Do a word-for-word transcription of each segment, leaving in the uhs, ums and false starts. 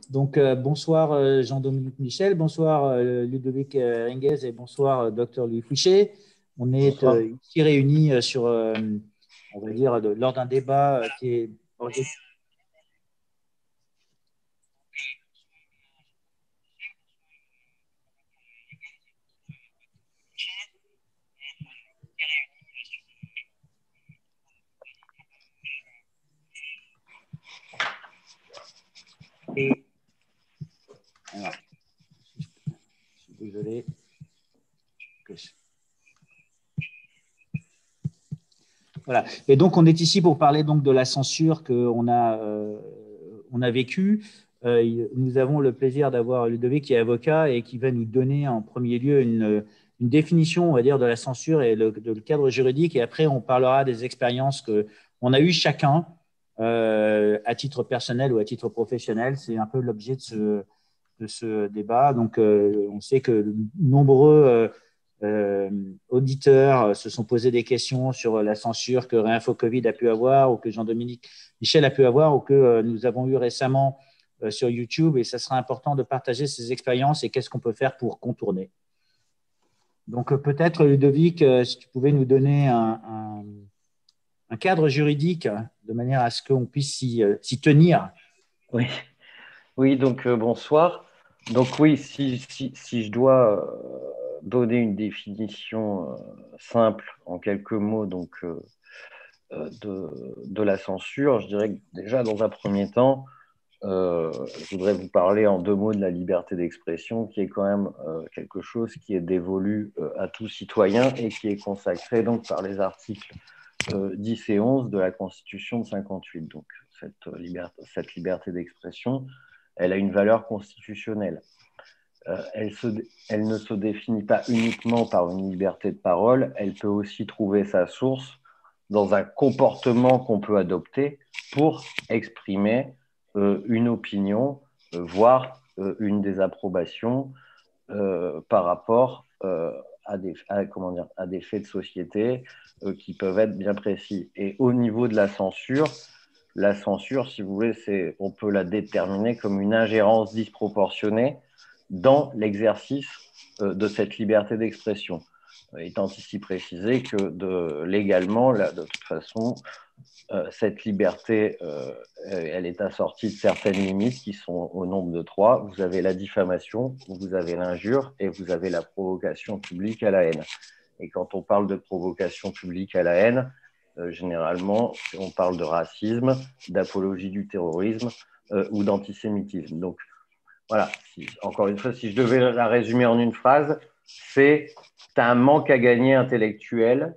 Donc, euh, bonsoir euh, Jean-Dominique Michel, bonsoir euh, Ludovic euh, Ringuez et bonsoir euh, docteur Louis Fouché. On est Bonsoir. euh, ici réunis euh, sur, euh, on va dire, de- lors d'un débat euh, qui est organisé. Alors, je suis désolé. que je- Voilà. Et donc, on est ici pour parler donc de la censure qu'on a, euh, on a vécue. Euh, il- nous avons le plaisir d'avoir Ludovic qui est avocat et qui va nous donner en premier lieu une, une définition, on va dire, de la censure et le, de le cadre juridique. Et après, on parlera des expériences qu'on a eues chacun euh, à titre personnel ou à titre professionnel. C'est un peu l'objet de ce, de ce débat. Donc, euh, on sait que nombreux euh, euh, auditeurs se sont posés des questions sur la censure que Réinfo Covid a pu avoir ou que Jean-Dominique Michel a pu avoir ou que euh, nous avons eu récemment euh, sur YouTube. Et ça sera important de partager ces expériences et qu'est-ce qu'on peut faire pour contourner. Donc, euh, peut-être, Ludovic, euh, si tu pouvais nous donner un, un, un cadre juridique de manière à ce qu'on puisse s'y euh, s'y tenir. Oui, oui donc euh, bonsoir. Donc oui, si, si, si je dois euh, donner une définition euh, simple en quelques mots donc, euh, euh, de, de la censure, je dirais que déjà dans un premier temps, euh, je voudrais vous parler en deux mots de la liberté d'expression qui est quand même euh, quelque chose qui est dévolu euh, à tout citoyen et qui est consacré donc par les articles euh, dix et onze de la Constitution de cinquante-huit. Donc cette liberté, cette liberté d'expression, elle a une valeur constitutionnelle. Euh, elle, se, elle ne se définit pas uniquement par une liberté de parole, elle peut aussi trouver sa source dans un comportement qu'on peut adopter pour exprimer euh, une opinion, euh, voire euh, une désapprobation euh, par rapport euh, à, des, à, comment dire, à des faits de société euh, qui peuvent être bien précis. Et au niveau de la censure, la censure, si vous voulez, c'est, on peut la déterminer comme une ingérence disproportionnée dans l'exercice euh, de cette liberté d'expression, étant ici précisé que de, légalement, là, de toute façon, euh, cette liberté, euh, elle est assortie de certaines limites qui sont au nombre de trois. Vous avez la diffamation, vous avez l'injure et vous avez la provocation publique à la haine. Et quand on parle de provocation publique à la haine, euh, généralement, on parle de racisme, d'apologie du terrorisme euh, ou d'antisémitisme. Donc, voilà, si, encore une fois, si je devais la résumer en une phrase, c'est tu as un manque à gagner intellectuel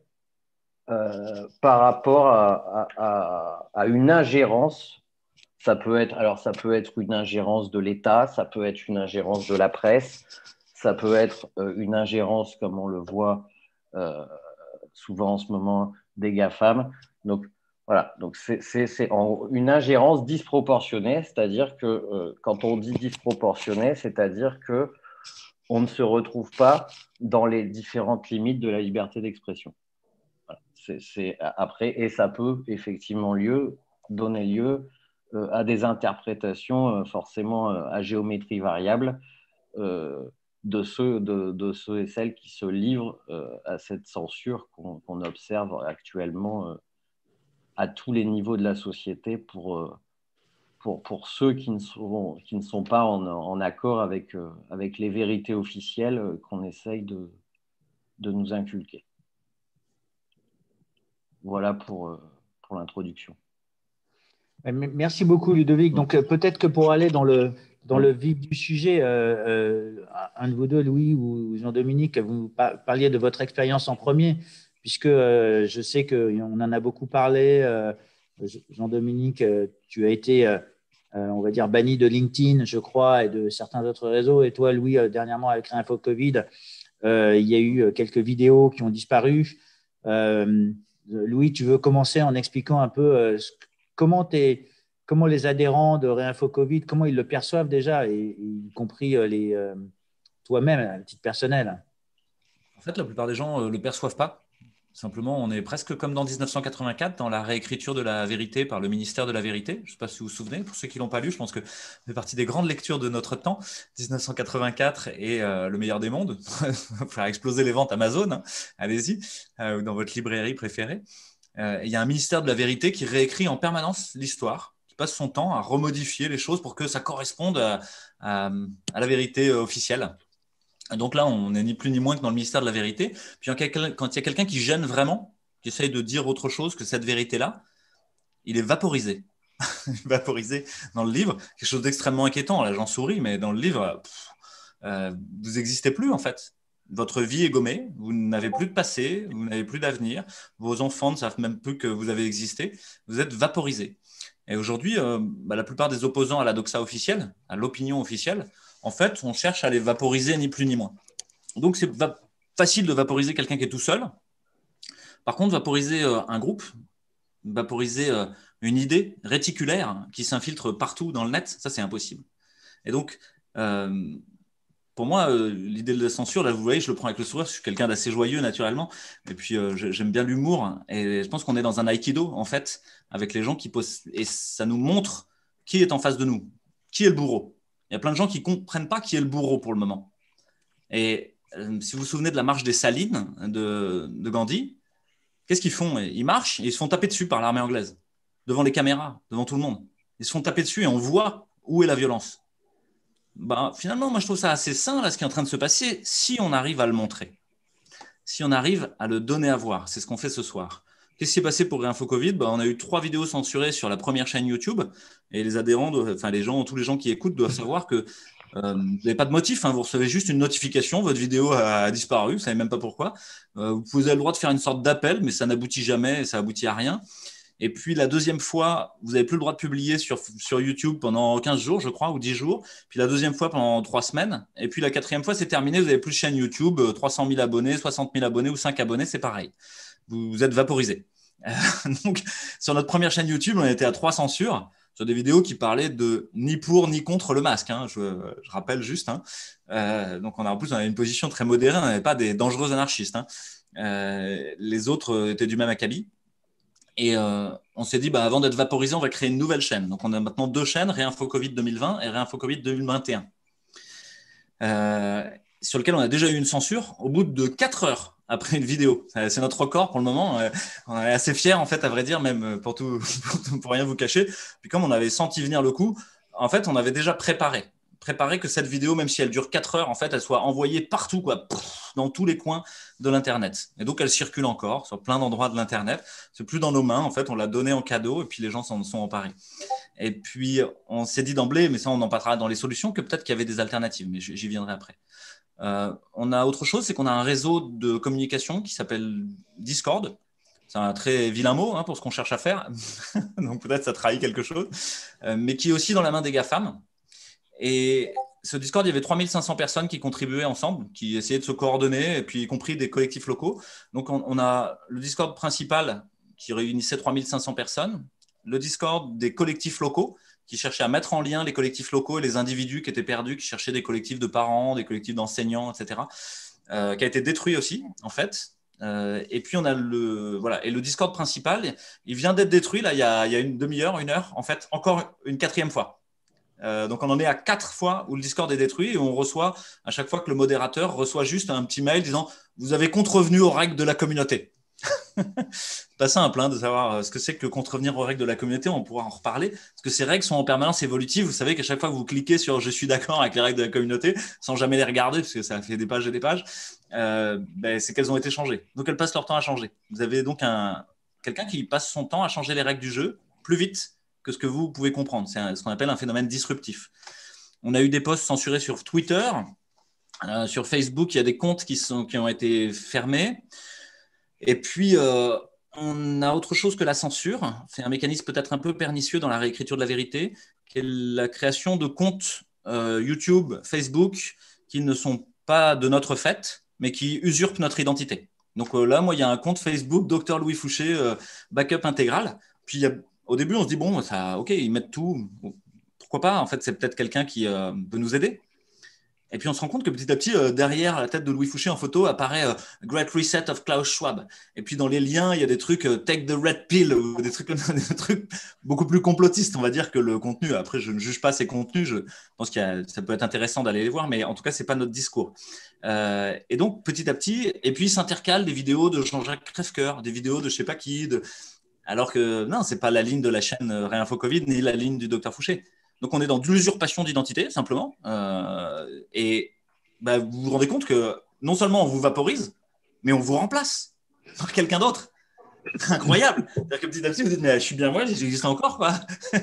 euh, par rapport à, à, à, une ingérence. Ça peut être, alors ça peut être une ingérence de l'État, ça peut être une ingérence de la presse, ça peut être euh, une ingérence, comme on le voit euh, souvent en ce moment, des GAFAM. Donc, voilà, donc c'est, c'est, c'est une ingérence disproportionnée, c'est-à-dire que euh, quand on dit disproportionnée, c'est-à-dire que on ne se retrouve pas dans les différentes limites de la liberté d'expression. Voilà. C'est, c'est après, et ça peut effectivement lieu, donner lieu euh, à des interprétations euh, forcément euh, à géométrie variable euh, de, ceux, de, de ceux et celles qui se livrent euh, à cette censure qu'on, qu'on observe actuellement euh, à tous les niveaux de la société pour, euh, pour, pour ceux qui ne sont, qui ne sont pas en, en accord avec, euh, avec les vérités officielles euh, qu'on essaye de, de nous inculquer. Voilà pour, euh, pour l'introduction. Merci beaucoup, Ludovic. Mm. Donc, euh, peut-être que pour aller dans le, dans le Oui. vif du sujet, euh, euh, un de vous deux, Louis ou Jean-Dominique, vous parliez de votre expérience en premier, puisque euh, je sais qu'on en a beaucoup parlé. Euh, Jean-Dominique, euh, tu as été, euh, on va dire, banni de LinkedIn, je crois, et de certains autres réseaux. Et toi, Louis, euh, dernièrement, avec Réinfo Covid, euh, il y a eu quelques vidéos qui ont disparu. Euh, Louis, tu veux commencer en expliquant un peu euh, comment, comment les adhérents de Réinfo Covid, comment ils le perçoivent déjà, et, et y compris euh, les, euh, toi-même, à titre personnel. En fait, la plupart des gens ne euh, le perçoivent pas. Simplement, on est presque comme dans dix-neuf cent quatre-vingt-quatre, dans la réécriture de la vérité par le ministère de la Vérité. Je ne sais pas si vous vous souvenez, pour ceux qui ne l'ont pas lu, je pense que ça fait partie des grandes lectures de notre temps. dix-neuf cent quatre-vingt-quatre et euh, Le meilleur des mondes, faire exploser les ventes Amazon, hein. Allez-y, euh, ou dans votre librairie préférée. Euh, il y a un ministère de la Vérité qui réécrit en permanence l'histoire, qui passe son temps à remodifier les choses pour que ça corresponde à, à, à la vérité officielle. Donc là, on n'est ni plus ni moins que dans le ministère de la vérité. Puis quand il y a quelqu'un qui gêne vraiment, qui essaye de dire autre chose que cette vérité-là, il est vaporisé. Vaporisé dans le livre. Quelque chose d'extrêmement inquiétant. Là, j'en souris, mais dans le livre, pff, euh, vous n'existez plus en fait. Votre vie est gommée, vous n'avez plus de passé, vous n'avez plus d'avenir, vos enfants ne savent même plus que vous avez existé, vous êtes vaporisé. Et aujourd'hui, euh, bah, la plupart des opposants à la doxa officielle, à l'opinion officielle, en fait, on cherche à les vaporiser ni plus ni moins. Donc, c'est va- facile de vaporiser quelqu'un qui est tout seul. Par contre, vaporiser euh, un groupe, vaporiser euh, une idée réticulaire qui s'infiltre partout dans le net, ça, c'est impossible. Et donc, euh, pour moi, euh, l'idée de la censure, là, vous voyez, je le prends avec le sourire, je suis quelqu'un d'assez joyeux naturellement, et puis euh, je- j'aime bien l'humour, et je pense qu'on est dans un aïkido, en fait, avec les gens qui posent, et ça nous montre qui est en face de nous, qui est le bourreau. Il y a plein de gens qui ne comprennent pas qui est le bourreau pour le moment. Et euh, si vous vous souvenez de la marche des Salines de, de Gandhi, qu'est-ce qu'ils font? Ils marchent et ils se font taper dessus par l'armée anglaise, devant les caméras, devant tout le monde. Ils se font taper dessus et on voit où est la violence. Ben, finalement, moi, je trouve ça assez sain, là, ce qui est en train de se passer, si on arrive à le montrer, si on arrive à le donner à voir. C'est ce qu'on fait ce soir. Qu'est-ce qui s'est passé pour Réinfo Covid? Ben, on a eu trois vidéos censurées sur la première chaîne YouTube, et les adhérents, doivent- enfin les gens, tous les gens qui écoutent doivent savoir que euh, vous n'avez pas de motif, hein, vous recevez juste une notification, votre vidéo a, a disparu, vous ne savez même pas pourquoi. Euh, vous avez le droit de faire une sorte d'appel, mais ça n'aboutit jamais, et ça aboutit à rien. Et puis la deuxième fois, vous n'avez plus le droit de publier sur, sur YouTube pendant quinze jours, je crois, ou dix jours. Puis la deuxième fois pendant trois semaines. Et puis la quatrième fois, c'est terminé, vous n'avez plus de chaîne YouTube, euh, trois cent mille abonnés, soixante mille abonnés ou cinq abonnés, c'est pareil. Vous, vous êtes vaporisé. Donc, sur notre première chaîne YouTube, on était à trois censures sur des vidéos qui parlaient de ni pour ni contre le masque, hein, je, je rappelle juste, hein. Euh, donc, on a, en plus, on avait une position très modérée, on n'avait pas des dangereux anarchistes, hein. Euh, les autres étaient du même acabit. Et euh, on s'est dit, bah, avant d'être vaporisé, on va créer une nouvelle chaîne. Donc, on a maintenant deux chaînes, Réinfo Covid deux mille vingt et Réinfo Covid deux mille vingt et un, euh, sur lequel on a déjà eu une censure au bout de quatre heures après une vidéo. C'est notre record pour le moment. Euh, on est assez fiers, en fait, à vrai dire, même pour, tout, pour, tout, pour rien vous cacher. Puis comme on avait senti venir le coup, en fait, on avait déjà préparé. Préparer que cette vidéo, même si elle dure quatre heures, en fait, elle soit envoyée partout, quoi, dans tous les coins de l'Internet. Et donc, elle circule encore sur plein d'endroits de l'Internet. C'est plus dans nos mains, en fait, on l'a donnée en cadeau et puis les gens s'en sont emparés. Et puis, on s'est dit d'emblée, mais ça, on en parlera dans les solutions, que peut-être qu'il y avait des alternatives, mais j'y viendrai après. Euh, on a autre chose, c'est qu'on a un réseau de communication qui s'appelle Discord. C'est un très vilain mot, hein, pour ce qu'on cherche à faire, donc peut-être ça trahit quelque chose, euh, mais qui est aussi dans la main des GAFAM. Et ce Discord, il y avait trois mille cinq cents personnes qui contribuaient ensemble, qui essayaient de se coordonner, et puis y compris des collectifs locaux. Donc, on, on a le Discord principal qui réunissait trois mille cinq cents personnes, le Discord des collectifs locaux qui cherchaient à mettre en lien les collectifs locaux et les individus qui étaient perdus, qui cherchaient des collectifs de parents, des collectifs d'enseignants, et cetera, euh, qui a été détruit aussi, en fait. Euh, et puis, on a le, voilà, et le Discord principal, il vient d'être détruit, là, il y a, il y a une demi-heure, une heure, en fait, encore une quatrième fois. Euh, donc, on en est à quatre fois où le Discord est détruit et on reçoit, à chaque fois que le modérateur reçoit juste un petit mail disant « Vous avez contrevenu aux règles de la communauté ». C'est pas simple, hein, de savoir ce que c'est que contrevenir aux règles de la communauté, on pourra en reparler, parce que ces règles sont en permanence évolutives. Vous savez qu'à chaque fois que vous cliquez sur « Je suis d'accord avec les règles de la communauté », sans jamais les regarder, parce que ça fait des pages et des pages, euh, ben, c'est qu'elles ont été changées. Donc, elles passent leur temps à changer. Vous avez donc un, quelqu'un qui passe son temps à changer les règles du jeu plus vite que ce que vous pouvez comprendre. C'est ce qu'on appelle un phénomène disruptif. On a eu des posts censurés sur Twitter. Euh, sur Facebook, il y a des comptes qui, sont, qui ont été fermés. Et puis, euh, on a autre chose que la censure. C'est un mécanisme peut-être un peu pernicieux dans la réécriture de la vérité, qui est la création de comptes euh, YouTube, Facebook, qui ne sont pas de notre fait, mais qui usurpent notre identité. Donc euh, là, moi, il y a un compte Facebook, Docteur Louis Fouché, euh, backup intégral. Puis, il y a au début, on se dit, bon, ça, ok, ils mettent tout. Pourquoi pas? En fait, c'est peut-être quelqu'un qui euh, peut nous aider. Et puis on se rend compte que petit à petit, euh, derrière la tête de Louis Fouché en photo, apparaît euh, Great Reset of Klaus Schwab. Et puis dans les liens, il y a des trucs euh, Take the Red Pill, ou des trucs, des trucs beaucoup plus complotistes, on va dire, que le contenu. Après, je ne juge pas ces contenus, je pense que ça peut être intéressant d'aller les voir, mais en tout cas, ce n'est pas notre discours. Euh, et donc, petit à petit, et puis s'intercalent des vidéos de Jean-Jacques Crèvecoeur, des vidéos de je ne sais pas qui, de... alors que non, ce n'est pas la ligne de la chaîne Réinfo Covid, ni la ligne du docteur Fouché. Donc, on est dans de l'usurpation d'identité, simplement. Euh, et bah, vous vous rendez compte que non seulement on vous vaporise, mais on vous remplace par quelqu'un d'autre. Incroyable. C'est-à-dire que petit à petit, vous dites, mais je suis bien moi, j'existe encore, quoi.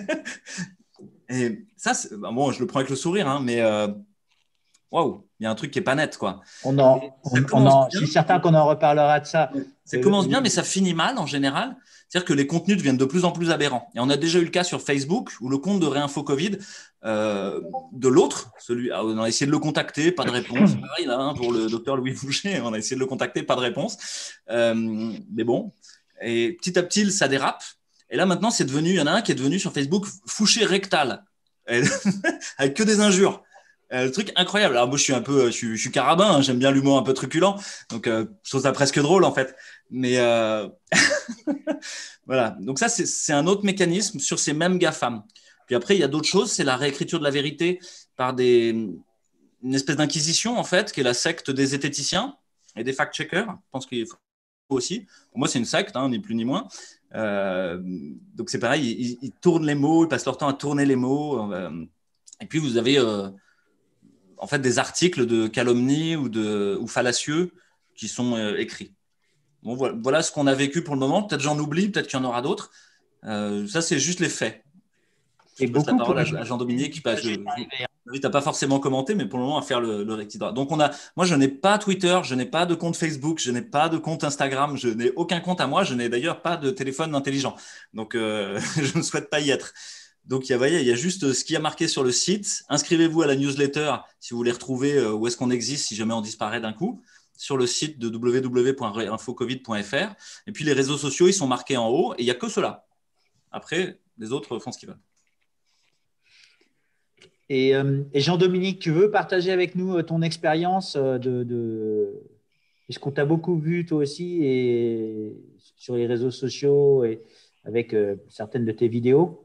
Et ça, bah, bon, je le prends avec le sourire, hein, mais waouh, wow, il y a un truc qui n'est pas net, quoi. On en, on, on en, c'est certain qu'on en reparlera de ça. Ça commence bien, mais ça finit mal en général. C'est-à-dire que les contenus deviennent de plus en plus aberrants. Et on a déjà eu le cas sur Facebook où le compte de Réinfo Covid, euh, de l'autre, celui, on a essayé de le contacter, pas de réponse. Pareil là, hein, pour le docteur Louis Fouché, on a essayé de le contacter, pas de réponse. Euh, mais bon, et petit à petit, ça dérape. Et là maintenant, c'est devenu, il y en a un qui est devenu sur Facebook Fouché rectal, avec que des injures. Euh, le truc incroyable. Alors moi, je suis un peu, je suis, je suis carabin, hein, j'aime bien l'humour un peu truculent, donc euh, je trouve ça presque drôle en fait. Mais euh... voilà. Donc ça, c'est, c'est un autre mécanisme sur ces mêmes GAFAM. Puis après, il y a d'autres choses. C'est la réécriture de la vérité par des, une espèce d'inquisition en fait, qui est la secte des zététiciens et des fact-checkers. Je pense qu'il faut aussi. Pour moi, c'est une secte, hein, ni plus ni moins. Euh... Donc c'est pareil, ils, ils tournent les mots, ils passent leur temps à tourner les mots. Euh... Et puis vous avez euh... en fait des articles de calomnie ou, de, ou fallacieux qui sont euh, écrits. Bon, voilà, voilà ce qu'on a vécu pour le moment. Peut-être j'en oublie, peut-être qu'il y en aura d'autres. Euh, ça, c'est juste les faits. Je passe la parole à, à Jean-Dominique. Qui passe, je n'invite à pas forcément commenter, mais pour le moment à faire le, le rectificatif. Donc, on a, moi, je n'ai pas Twitter, je n'ai pas de compte Facebook, je n'ai pas de compte Instagram, je n'ai aucun compte à moi, je n'ai d'ailleurs pas de téléphone intelligent. Donc, euh, je ne souhaite pas y être. Donc, il y, a, voyez, il y a juste ce qui a marqué sur le site. Inscrivez-vous à la newsletter si vous voulez retrouver où est-ce qu'on existe si jamais on disparaît d'un coup, sur le site de w w w point réinfo covid point f r. Et puis, les réseaux sociaux, ils sont marqués en haut et il n'y a que cela. Après, les autres font ce qu'ils veulent. Et, euh, et Jean-Dominique, tu veux partager avec nous ton expérience de, de... Est-ce qu'on t'a beaucoup vu toi aussi et sur les réseaux sociaux et avec euh, certaines de tes vidéos?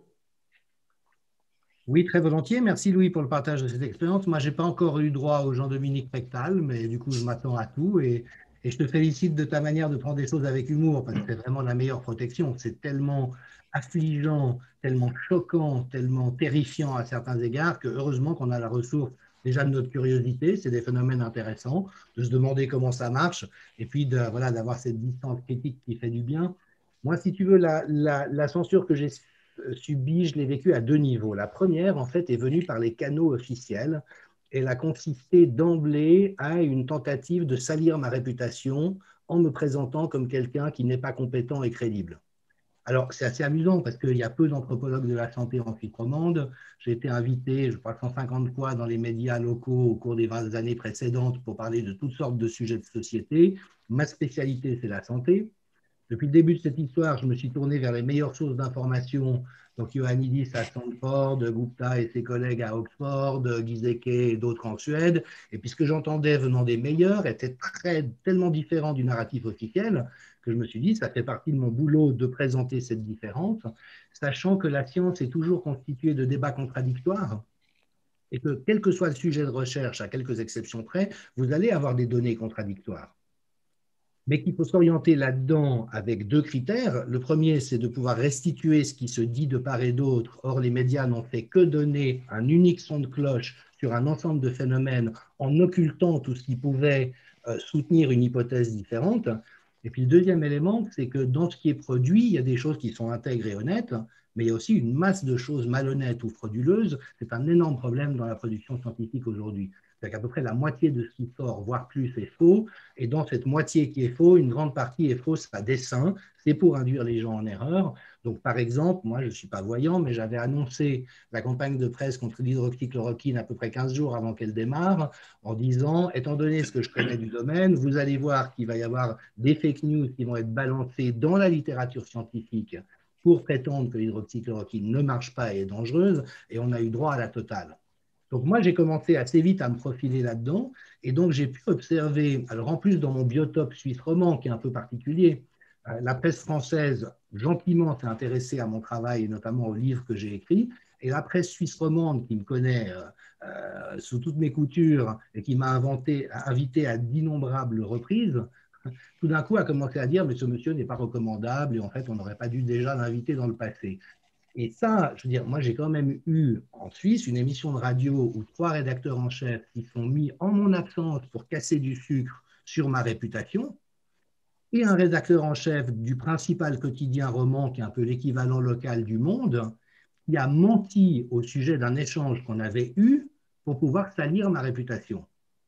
Oui, très volontiers. Merci Louis pour le partage de cette expérience. Moi, je n'ai pas encore eu droit au Jean-Dominique rectal, mais du coup, je m'attends à tout. Et, et je te félicite de ta manière de prendre des choses avec humour, parce que c'est vraiment la meilleure protection. C'est tellement affligeant, tellement choquant, tellement terrifiant à certains égards que heureusement qu'on a la ressource déjà de notre curiosité. C'est des phénomènes intéressants, de se demander comment ça marche, et puis de, voilà, d'avoir cette distance critique qui fait du bien. Moi, si tu veux, la, la, la censure que j'ai subie, je l'ai vécue à deux niveaux. La première, en fait, est venue par les canaux officiels. Elle a consisté d'emblée à une tentative de salir ma réputation en me présentant comme quelqu'un qui n'est pas compétent et crédible. Alors, c'est assez amusant parce qu'il y a peu d'anthropologues de la santé en Suisse romande. J'ai été invité, je crois, cent cinquante fois dans les médias locaux au cours des vingt années précédentes pour parler de toutes sortes de sujets de société. Ma spécialité, c'est la santé. Depuis le début de cette histoire, je me suis tourné vers les meilleures sources d'information, donc Ioannidis à Stanford, Gupta et ses collègues à Oxford, Giesecke et d'autres en Suède. Et puis ce que j'entendais venant des meilleurs était très, tellement différent du narratif officiel que je me suis dit, ça fait partie de mon boulot de présenter cette différence, sachant que la science est toujours constituée de débats contradictoires et que quel que soit le sujet de recherche, à quelques exceptions près, vous allez avoir des données contradictoires. Mais qu'il faut s'orienter là-dedans avec deux critères. Le premier, c'est de pouvoir restituer ce qui se dit de part et d'autre. Or, les médias n'ont fait que donner un unique son de cloche sur un ensemble de phénomènes en occultant tout ce qui pouvait euh, soutenir une hypothèse différente. Et puis, le deuxième élément, c'est que dans ce qui est produit, il y a des choses qui sont intègres et honnêtes, mais il y a aussi une masse de choses malhonnêtes ou frauduleuses. C'est un énorme problème dans la production scientifique aujourd'hui. C'est-à-dire qu'à peu près la moitié de ce qui sort, voire plus, est faux. Et dans cette moitié qui est faux, une grande partie est fausse à dessein. C'est pour induire les gens en erreur. Donc, par exemple, moi, je ne suis pas voyant, mais j'avais annoncé la campagne de presse contre l'hydroxychloroquine à peu près quinze jours avant qu'elle démarre, en disant, étant donné ce que je connais du domaine, vous allez voir qu'il va y avoir des fake news qui vont être balancées dans la littérature scientifique pour prétendre que l'hydroxychloroquine ne marche pas et est dangereuse. Et on a eu droit à la totale. Donc moi, j'ai commencé assez vite à me profiler là-dedans, et donc j'ai pu observer, alors en plus dans mon biotope suisse romand, qui est un peu particulier, euh, la presse française, gentiment, s'est intéressée à mon travail, et notamment aux livres que j'ai écrits, et la presse suisse romande, qui me connaît euh, euh, sous toutes mes coutures, et qui m'a inventé, invité à d'innombrables reprises, tout d'un coup a commencé à dire « mais ce monsieur n'est pas recommandable, et en fait, on n'aurait pas dû déjà l'inviter dans le passé ». Et ça, je veux dire, moi, j'ai quand même eu en Suisse une émission de radio où trois rédacteurs en chef qui sont mis en mon absence pour casser du sucre sur ma réputation, et un rédacteur en chef du principal quotidien roman, qui est un peu l'équivalent local du Monde, qui a menti au sujet d'un échange qu'on avait eu pour pouvoir salir ma réputation.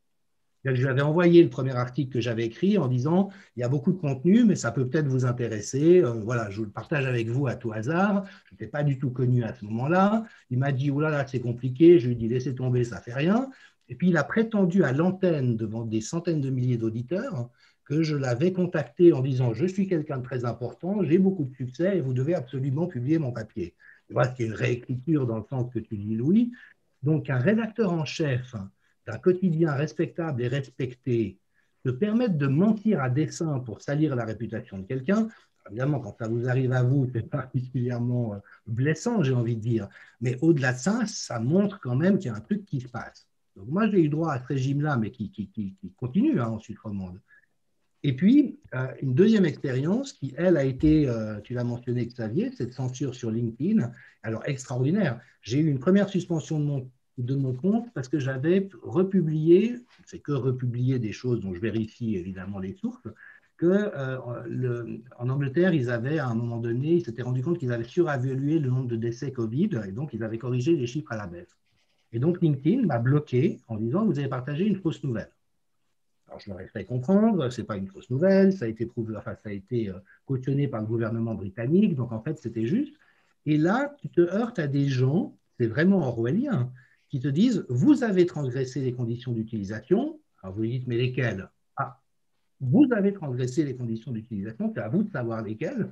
Je lui avais envoyé le premier article que j'avais écrit en disant « il y a beaucoup de contenu, mais ça peut peut-être vous intéresser. Euh, voilà, je le partage avec vous à tout hasard. Je n'étais pas du tout connu à ce moment-là. » Il m'a dit « oulala, c'est compliqué. » Je lui ai dit « laissez tomber, ça ne fait rien. » Et puis, il a prétendu à l'antenne, devant des centaines de milliers d'auditeurs, que je l'avais contacté en disant « je suis quelqu'un de très important, j'ai beaucoup de succès et vous devez absolument publier mon papier. » Voilà, c'est une réécriture dans le sens que tu dis, Louis. Donc, un rédacteur en chef d'un quotidien respectable et respecté se permettre de mentir à dessein pour salir la réputation de quelqu'un, évidemment, quand ça vous arrive à vous, c'est particulièrement blessant, j'ai envie de dire, mais au-delà de ça, ça montre quand même qu'il y a un truc qui se passe. Donc moi, j'ai eu droit à ce régime-là, mais qui, qui, qui, qui continue hein, en Suisse romande. Et puis, euh, une deuxième expérience qui, elle, a été, euh, tu l'as mentionné, Xavier, cette censure sur LinkedIn, alors extraordinaire. J'ai eu une première suspension de mon de mon compte parce que j'avais republié, c'est que republier des choses dont je vérifie évidemment les sources, que euh, le, en Angleterre, ils avaient à un moment donné, ils s'étaient rendu compte qu'ils avaient surévalué le nombre de décès Covid et donc ils avaient corrigé les chiffres à la baisse. Et donc LinkedIn m'a bloqué en disant vous avez partagé une fausse nouvelle. Alors je leur ai fait comprendre, ce n'est pas une fausse nouvelle, ça a été prouvé, enfin ça a été cautionné par le gouvernement britannique, donc en fait c'était juste. Et là, tu te heurtes à des gens, c'est vraiment orwellien, qui te disent « vous avez transgressé les conditions d'utilisation ». Alors vous dites « mais lesquelles ?» Ah, vous avez transgressé les conditions d'utilisation, c'est à vous de savoir lesquelles.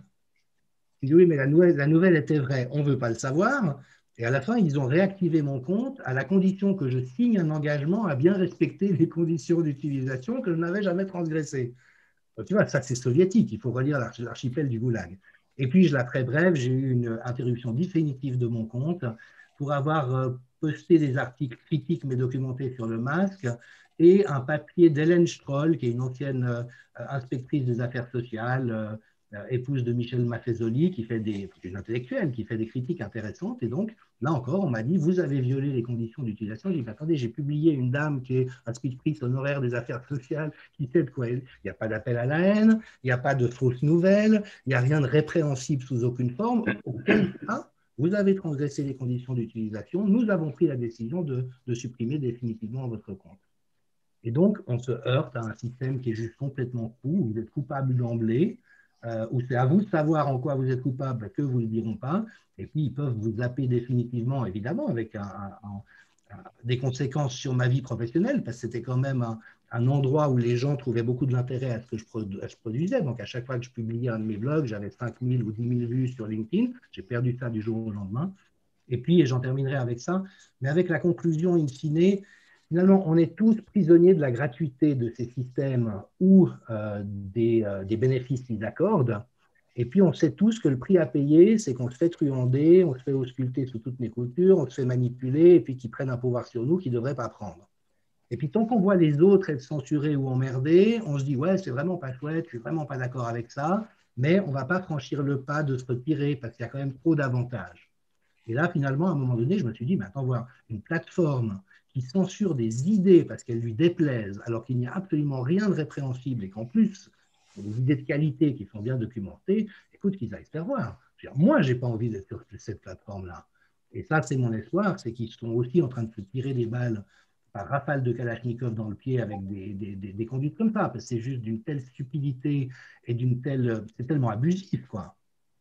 Je dis « oui, mais la nouvelle, la nouvelle était vraie, on ne veut pas le savoir ». Et à la fin, ils ont réactivé mon compte à la condition que je signe un engagement à bien respecter les conditions d'utilisation que je n'avais jamais transgressées. Donc, tu vois, ça c'est soviétique, il faut relire l'archipel du Goulag. Et puis, je la ferai brève, j'ai eu une interruption définitive de mon compte pour avoir posté des articles critiques mais documentés sur le masque et un papier d'Hélène Stroll, qui est une ancienne euh, inspectrice des affaires sociales, euh, épouse de Michel Maffezoli, qui fait des, une intellectuelle, qui fait des critiques intéressantes. Et donc, là encore, on m'a dit, vous avez violé les conditions d'utilisation. J'ai dit, attendez, j'ai publié une dame qui est inspectrice honoraire des affaires sociales, qui sait de quoi elle... Il n'y a pas d'appel à la haine, il n'y a pas de fausses nouvelles, il n'y a rien de répréhensible sous aucune forme. Auquel cas, vous avez transgressé les conditions d'utilisation, nous avons pris la décision de, de supprimer définitivement votre compte. Et donc, on se heurte à un système qui est juste complètement fou, où vous êtes coupable d'emblée, euh, où c'est à vous de savoir en quoi vous êtes coupable, que vous ne le diront pas, et puis ils peuvent vous zapper définitivement, évidemment, avec un, un, un, des conséquences sur ma vie professionnelle, parce que c'était quand même un, un endroit où les gens trouvaient beaucoup de l'intérêt à ce que je, produ je produisais. Donc, à chaque fois que je publiais un de mes blogs, j'avais cinq mille ou dix mille vues sur LinkedIn. J'ai perdu ça du jour au lendemain. Et puis, et j'en terminerai avec ça, mais avec la conclusion in fine, finalement, on est tous prisonniers de la gratuité de ces systèmes ou euh, des, euh, des bénéfices qu'ils accordent. Et puis, on sait tous que le prix à payer, c'est qu'on se fait truander, on se fait ausculter sous toutes les coutures, on se fait manipuler, et puis qu'ils prennent un pouvoir sur nous qu'ils ne devraient pas prendre. Et puis, tant qu'on voit les autres être censurés ou emmerdés, on se dit « ouais, c'est vraiment pas chouette, je suis vraiment pas d'accord avec ça », mais on ne va pas franchir le pas de se retirer parce qu'il y a quand même trop d'avantages. Et là, finalement, à un moment donné, je me suis dit « mais attends, voir une plateforme qui censure des idées parce qu'elles lui déplaisent, alors qu'il n'y a absolument rien de répréhensible et qu'en plus, des idées de qualité qui sont bien documentées, écoute, qu'ils aillent se faire voir. Je veux dire, moi, je n'ai pas envie d'être sur cette plateforme-là. Et ça, c'est mon espoir, c'est qu'ils sont aussi en train de se tirer des balles par rafale de Kalachnikov dans le pied avec des, des, des, des conduites comme ça, parce que c'est juste d'une telle stupidité et d'une telle... c'est tellement abusif, quoi.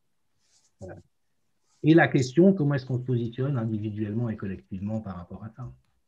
Voilà. Et la question, comment est-ce qu'on se positionne individuellement et collectivement par rapport à ça?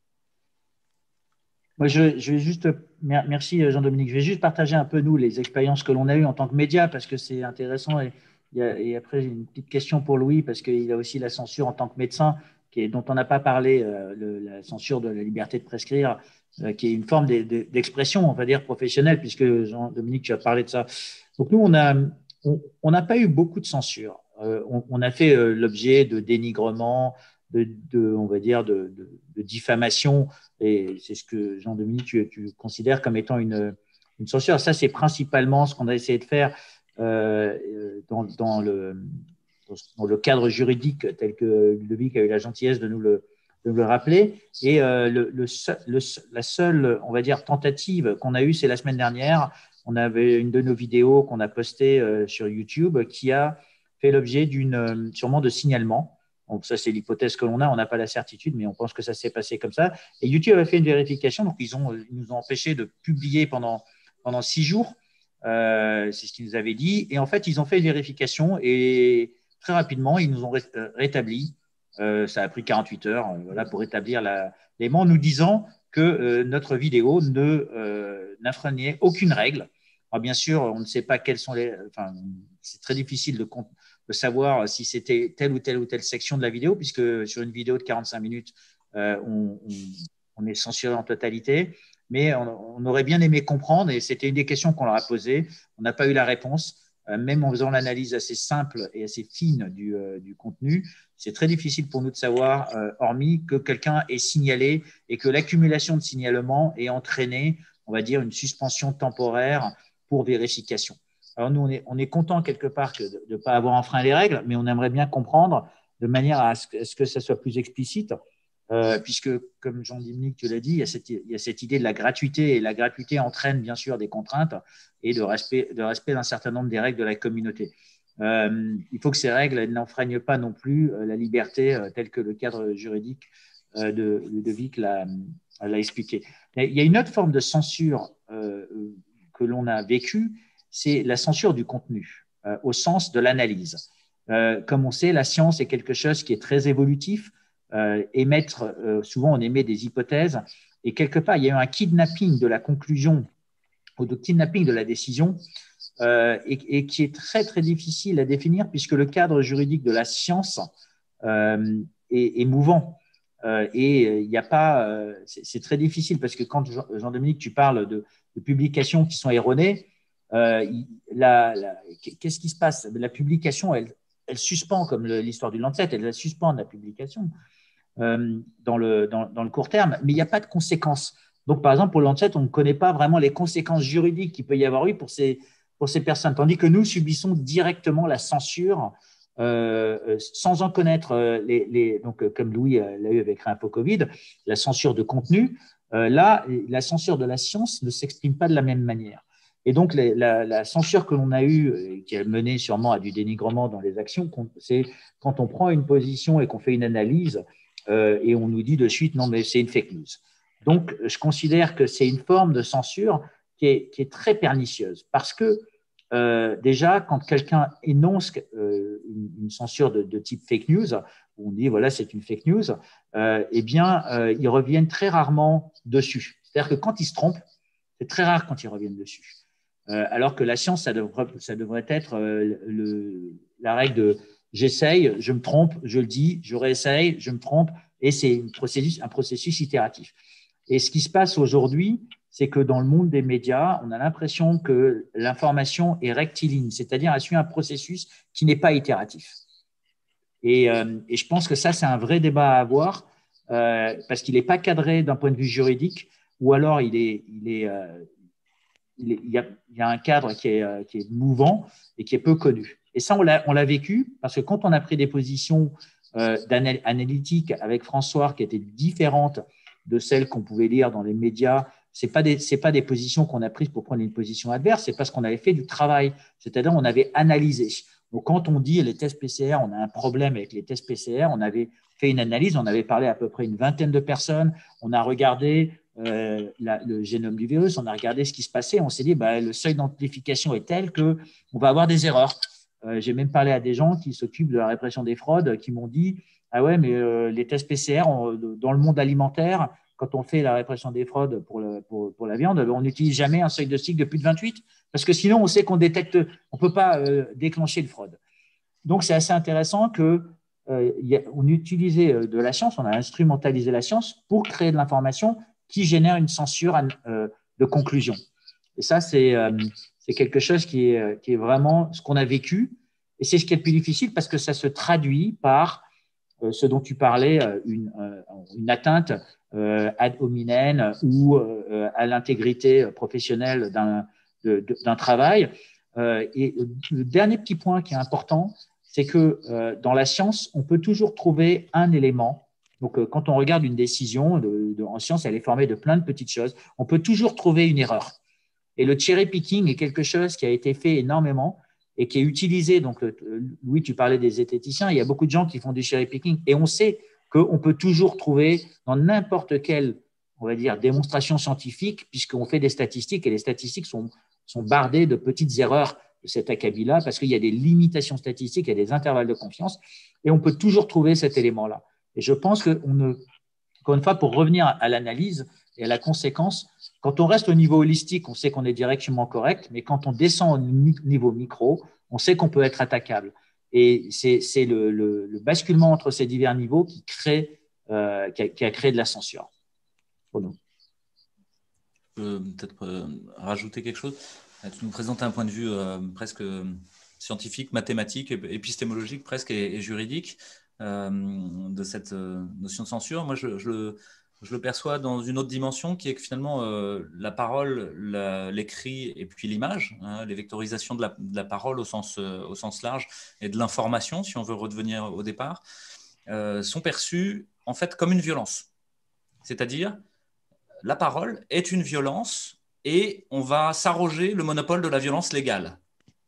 Moi, je, je vais juste, merci Jean-Dominique, je vais juste partager un peu, nous, les expériences que l'on a eues en tant que média, parce que c'est intéressant. Et, et après, j'ai une petite question pour Louis, parce qu'il a aussi la censure en tant que médecin, qui est, dont on n'a pas parlé, euh, le, la censure de la liberté de prescrire, euh, qui est une forme d'expression, on va dire, professionnelle, puisque Jean-Dominique, tu as parlé de ça. Donc nous, on a, on n'a pas eu beaucoup de censure. Euh, on, on a fait euh, l'objet de dénigrement, de, de, on va dire, de, de, de diffamation, et c'est ce que Jean-Dominique, tu, tu considères comme étant une, une censure. Ça, c'est principalement ce qu'on a essayé de faire euh, dans, dans, le, dans le cadre juridique tel que Ludovic a eu la gentillesse de nous le, de nous le rappeler. Et euh, le, le, le, la seule, on va dire, tentative qu'on a eue, c'est la semaine dernière. On avait une de nos vidéos qu'on a postée euh, sur YouTube qui a fait l'objet d'une, sûrement de signalement. Donc ça, c'est l'hypothèse que l'on a. On n'a pas la certitude, mais on pense que ça s'est passé comme ça. Et YouTube a fait une vérification. Donc, ils, ont, ils nous ont empêchés de publier pendant, pendant six jours. Euh, c'est ce qu'ils nous avaient dit. Et en fait, ils ont fait une vérification et très rapidement, ils nous ont rétabli. Euh, ça a pris quarante-huit heures euh, voilà, pour rétablir l'élément, nous disant que euh, notre vidéo ne euh, n'infreignait aucune règle. Alors, bien sûr, on ne sait pas quelles sont les… Enfin, c'est très difficile de, de savoir si c'était telle ou telle ou telle section de la vidéo, puisque sur une vidéo de quarante-cinq minutes, euh, on, on, on est censuré en totalité. Mais on, on aurait bien aimé comprendre, et c'était une des questions qu'on leur a posées. On n'a pas eu la réponse. Euh, même en faisant l'analyse assez simple et assez fine du, euh, du contenu, c'est très difficile pour nous de savoir, euh, hormis que quelqu'un ait signalé et que l'accumulation de signalements ait entraîné, on va dire, une suspension temporaire pour vérification. Alors nous, on est, on est content quelque part que de ne pas avoir enfreint les règles, mais on aimerait bien comprendre de manière à ce que, à ce que ça soit plus explicite, euh, puisque, comme Jean-Dominique, tu l'as dit, il y, a cette, il y a cette idée de la gratuité, et la gratuité entraîne bien sûr des contraintes et de respect, de respect d'un certain nombre des règles de la communauté. Euh, il faut que ces règles n'enfreignent pas non plus euh, la liberté euh, telle que le cadre juridique euh, de Ludovic l'a expliqué. Il y a une autre forme de censure euh, que l'on a vécue, c'est la censure du contenu, euh, au sens de l'analyse. Euh, comme on sait, la science est quelque chose qui est très évolutif. Euh, émettre, euh, souvent on émet des hypothèses, et quelque part, il y a eu un kidnapping de la conclusion ou de kidnapping de la décision, euh, et, et qui est très, très difficile à définir puisque le cadre juridique de la science euh, est, est mouvant. Euh, et il n'y a pas… Euh, c'est très difficile parce que quand, Jean-Dominique, tu parles de, de publications qui sont erronées, euh, qu'est-ce qui se passe? La publication, elle, elle suspend, comme l'histoire du Lancet, elle suspend la publication euh, dans, le, dans, dans le court terme, mais il n'y a pas de conséquences. Donc, par exemple, pour le Lancet, on ne connaît pas vraiment les conséquences juridiques qu'il peut y avoir eu pour ces, pour ces personnes, tandis que nous subissons directement la censure euh, sans en connaître les… les donc, comme Louis l'a eu avec Info Covid, la censure de contenu. Euh, là, la censure de la science ne s'exprime pas de la même manière. Et donc, les, la, la censure que l'on a eue, qui a mené sûrement à du dénigrement dans les actions, c'est quand on prend une position et qu'on fait une analyse euh, et on nous dit de suite, non, mais c'est une fake news. Donc, je considère que c'est une forme de censure qui est, qui est très pernicieuse parce que euh, déjà, quand quelqu'un énonce euh, une, une censure de, de type fake news, où on dit voilà, c'est une fake news, euh, eh bien, euh, ils reviennent très rarement dessus. C'est-à-dire que quand ils se trompent, c'est très rare quand ils reviennent dessus. Euh, alors que la science, ça devrait, ça devrait être euh, le, la règle de j'essaye, je me trompe, je le dis, je réessaye, je me trompe, et c'est un processus, un processus itératif. Et ce qui se passe aujourd'hui, c'est que dans le monde des médias, on a l'impression que l'information est rectiligne, c'est-à-dire elle suit un processus qui n'est pas itératif. Et, euh, et je pense que ça, c'est un vrai débat à avoir, euh, parce qu'il n'est pas cadré d'un point de vue juridique, ou alors il est, il est, euh, il, est, il, y a, il y a un cadre qui est, euh, qui est mouvant et qui est peu connu. Et ça, on l'a vécu, parce que quand on a pris des positions euh, analytiques avec François qui étaient différentes de celles qu'on pouvait lire dans les médias, ce n'est pas, pas des positions qu'on a prises pour prendre une position adverse, c'est parce qu'on avait fait du travail, c'est-à-dire on avait analysé. Donc, quand on dit les tests P C R, on a un problème avec les tests P C R, on avait fait une analyse, on avait parlé à peu près une vingtaine de personnes, on a regardé euh, la, le génome du virus, on a regardé ce qui se passait, on s'est dit bah, le seuil d'amplification est tel qu'on va avoir des erreurs. Euh, J'ai même parlé à des gens qui s'occupent de la répression des fraudes qui m'ont dit ah ouais, mais euh, les tests P C R, on, dans le monde alimentaire, quand on fait la répression des fraudes pour, le, pour, pour la viande, on n'utilise jamais un seuil de cycle de plus de vingt-huit, parce que sinon, on sait qu'on détecte, on ne peut pas euh, déclencher une fraude. Donc, c'est assez intéressant que euh, y a, on utilisait de la science, on a instrumentalisé la science pour créer de l'information qui génère une censure euh, de conclusion. Et ça, c'est euh, quelque chose qui est, qui est vraiment ce qu'on a vécu. Et c'est ce qui est le plus difficile parce que ça se traduit par euh, ce dont tu parlais, une, euh, une atteinte euh, ad hominem ou euh, à l'intégrité professionnelle d'un d'un travail. Euh, et le dernier petit point qui est important, c'est que euh, dans la science, on peut toujours trouver un élément. Donc, euh, quand on regarde une décision de, de, en science, elle est formée de plein de petites choses. On peut toujours trouver une erreur. Et le cherry picking est quelque chose qui a été fait énormément et qui est utilisé. Donc, Louis, tu parlais des zététiciens. Il y a beaucoup de gens qui font du cherry picking et on sait qu'on peut toujours trouver dans n'importe quelle, on va dire, démonstration scientifique, puisqu'on fait des statistiques et les statistiques sont, sont bardées de petites erreurs de cet acabit-là parce qu'il y a des limitations statistiques, il y a des intervalles de confiance et on peut toujours trouver cet élément-là. Et je pense qu'on ne, encore une fois, pour revenir à l'analyse et à la conséquence, quand on reste au niveau holistique, on sait qu'on est directement correct, mais quand on descend au niveau micro, on sait qu'on peut être attaquable. Et c'est le, le, le basculement entre ces divers niveaux qui, crée, euh, qui, a, qui a créé de la censure. Pour nous. Je peux peut-être euh, rajouter quelque chose. Tu nous présentes un point de vue euh, presque scientifique, mathématique, épistémologique presque et, et juridique euh, de cette euh, notion de censure. Moi, je, je le... Je le perçois dans une autre dimension qui est que finalement euh, la parole, l'écrit et puis l'image, hein, les vectorisations de la, de la parole au sens, euh, au sens large et de l'information, si on veut redevenir au départ, euh, sont perçues en fait comme une violence. C'est-à-dire, la parole est une violence et on va s'arroger le monopole de la violence légale,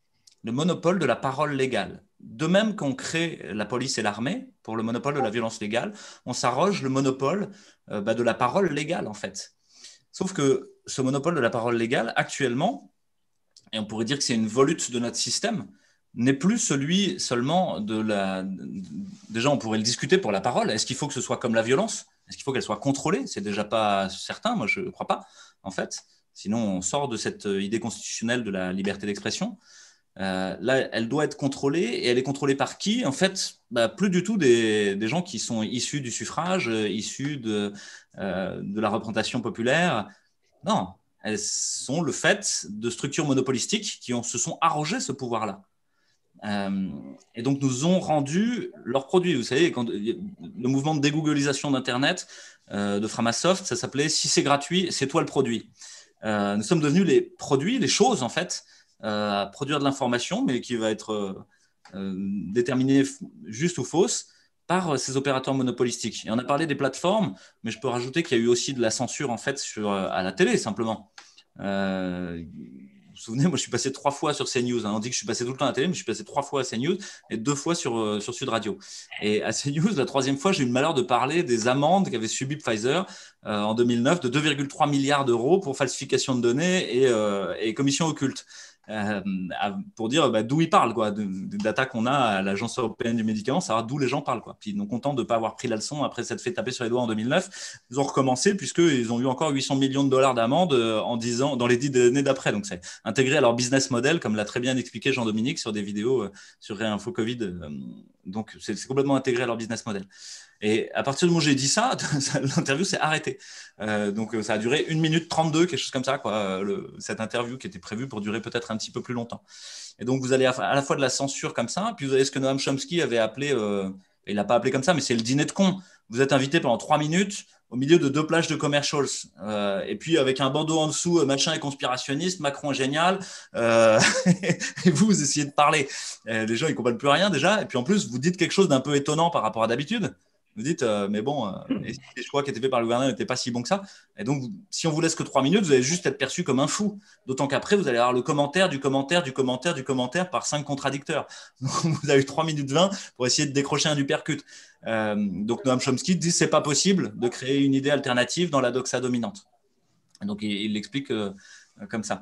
le monopole de la parole légale. De même qu'on crée la police et l'armée pour le monopole de la violence légale, on s'arroge le monopole euh, bah, de la parole légale en fait. Sauf que ce monopole de la parole légale, actuellement, et on pourrait dire que c'est une volute de notre système, n'est plus celui seulement de la... Déjà, on pourrait le discuter pour la parole. Est-ce qu'il faut que ce soit comme la violence? Est-ce qu'il faut qu'elle soit contrôlée? C'est déjà pas certain, moi je ne crois pas, en fait. Sinon, on sort de cette idée constitutionnelle de la liberté d'expression. Euh, là, elle doit être contrôlée et elle est contrôlée par qui? En fait, bah, plus du tout des, des gens qui sont issus du suffrage, euh, issus de, euh, de la représentation populaire. Non, elles sont le fait de structures monopolistiques qui ont, se sont arrogées ce pouvoir-là. Euh, et donc nous ont rendu leurs produits. Vous savez, quand, le mouvement de dégooglisation d'Internet euh, de Framasoft, ça s'appelait « Si c'est gratuit, c'est toi le produit ». Euh, nous sommes devenus les produits, les choses en fait, à euh, produire de l'information, mais qui va être euh, euh, déterminée juste ou fausse par euh, ces opérateurs monopolistiques. Et on a parlé des plateformes, mais je peux rajouter qu'il y a eu aussi de la censure en fait sur, euh, à la télé simplement. Euh, vous vous souvenez, moi je suis passé trois fois sur CNews. Hein. On dit que je suis passé tout le temps à la télé, mais je suis passé trois fois à CNews et deux fois sur, euh, sur Sud Radio. Et à CNews, la troisième fois, j'ai eu le malheur de parler des amendes qu'avait subi Pfizer euh, en deux mille neuf de deux virgule trois milliards d'euros pour falsification de données et, euh, et commission occulte. Euh, pour dire bah, d'où ils parlent, quoi, de, de data qu'on a à l'Agence européenne du médicament, savoir d'où les gens parlent. Quoi. Puis ils sont contents de ne pas avoir pris la leçon après s'être fait taper sur les doigts en deux mille neuf. Ils ont recommencé puisqu'ils ont eu encore huit cents millions de dollars d'amende en dix ans, dans les dix années d'après. Donc c'est intégré à leur business model, comme l'a très bien expliqué Jean-Dominique sur des vidéos euh, sur Réinfo Covid. Euh, donc c'est complètement intégré à leur business model. Et à partir du moment où j'ai dit ça, l'interview s'est arrêtée. Euh, donc ça a duré une minute trente-deux, quelque chose comme ça, quoi, le, cette interview qui était prévue pour durer peut-être un petit peu plus longtemps. Et donc vous allez à la fois de la censure comme ça, puis vous avez ce que Noam Chomsky avait appelé, euh, il l'a pas appelé comme ça, mais c'est le dîner de cons. Vous êtes invité pendant trois minutes au milieu de deux plages de commercials. Euh, et puis avec un bandeau en dessous, machin est conspirationniste, Macron est génial. Euh, et vous, vous essayez de parler. Et les gens, ils ne comprennent plus rien déjà. Et puis en plus, vous dites quelque chose d'un peu étonnant par rapport à d'habitude. Vous dites, euh, mais bon, euh, les choix qui étaient faits par le gouvernement n'étaient pas si bons que ça. Et donc, si on vous laisse que trois minutes, vous allez juste être perçu comme un fou. D'autant qu'après, vous allez avoir le commentaire du commentaire du commentaire du commentaire par cinq contradicteurs. Donc, vous avez eu trois minutes vingt pour essayer de décrocher un uppercut. Euh, donc, Noam Chomsky dit que ce n'est pas possible de créer une idée alternative dans la doxa dominante. Et donc, il l'explique euh, comme ça.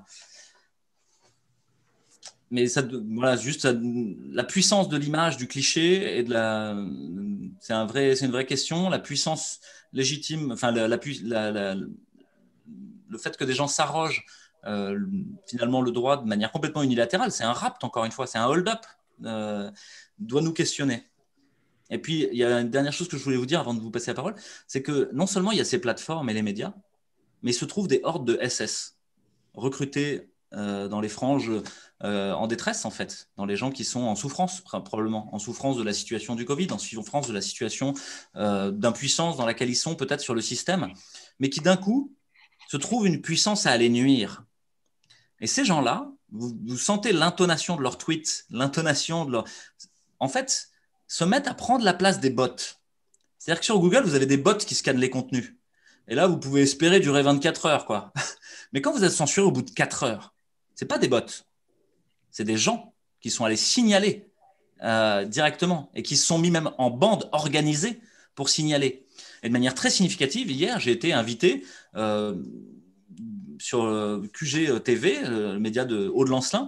Mais ça, voilà, juste ça, la puissance de l'image, du cliché, et de la, c'est un vrai, c'est une vraie question. La puissance légitime, enfin la, la, la, la, le fait que des gens s'arrogent euh, finalement le droit de manière complètement unilatérale, c'est un rapt encore une fois, c'est un hold-up, euh, doit nous questionner. Et puis, il y a une dernière chose que je voulais vous dire avant de vous passer la parole, c'est que non seulement il y a ces plateformes et les médias, mais il se trouve des hordes de S S recrutés euh, dans les franges euh, en détresse, en fait, dans les gens qui sont en souffrance, probablement, en souffrance de la situation du Covid, en souffrance de la situation euh, d'impuissance dans laquelle ils sont peut-être sur le système, mais qui d'un coup se trouvent une puissance à aller nuire. Et ces gens-là, vous, vous sentez l'intonation de leurs tweets, l'intonation de leur... En fait, se mettent à prendre la place des bots. C'est-à-dire que sur Google, vous avez des bots qui scannent les contenus. Et là, vous pouvez espérer durer vingt-quatre heures, quoi. Mais quand vous êtes censuré au bout de quatre heures, ce n'est pas des bots. C'est des gens qui sont allés signaler euh, directement et qui se sont mis même en bande organisée pour signaler. Et de manière très significative, hier, j'ai été invité euh, sur euh, Q G T V, euh, le média de Aude-Lancelin,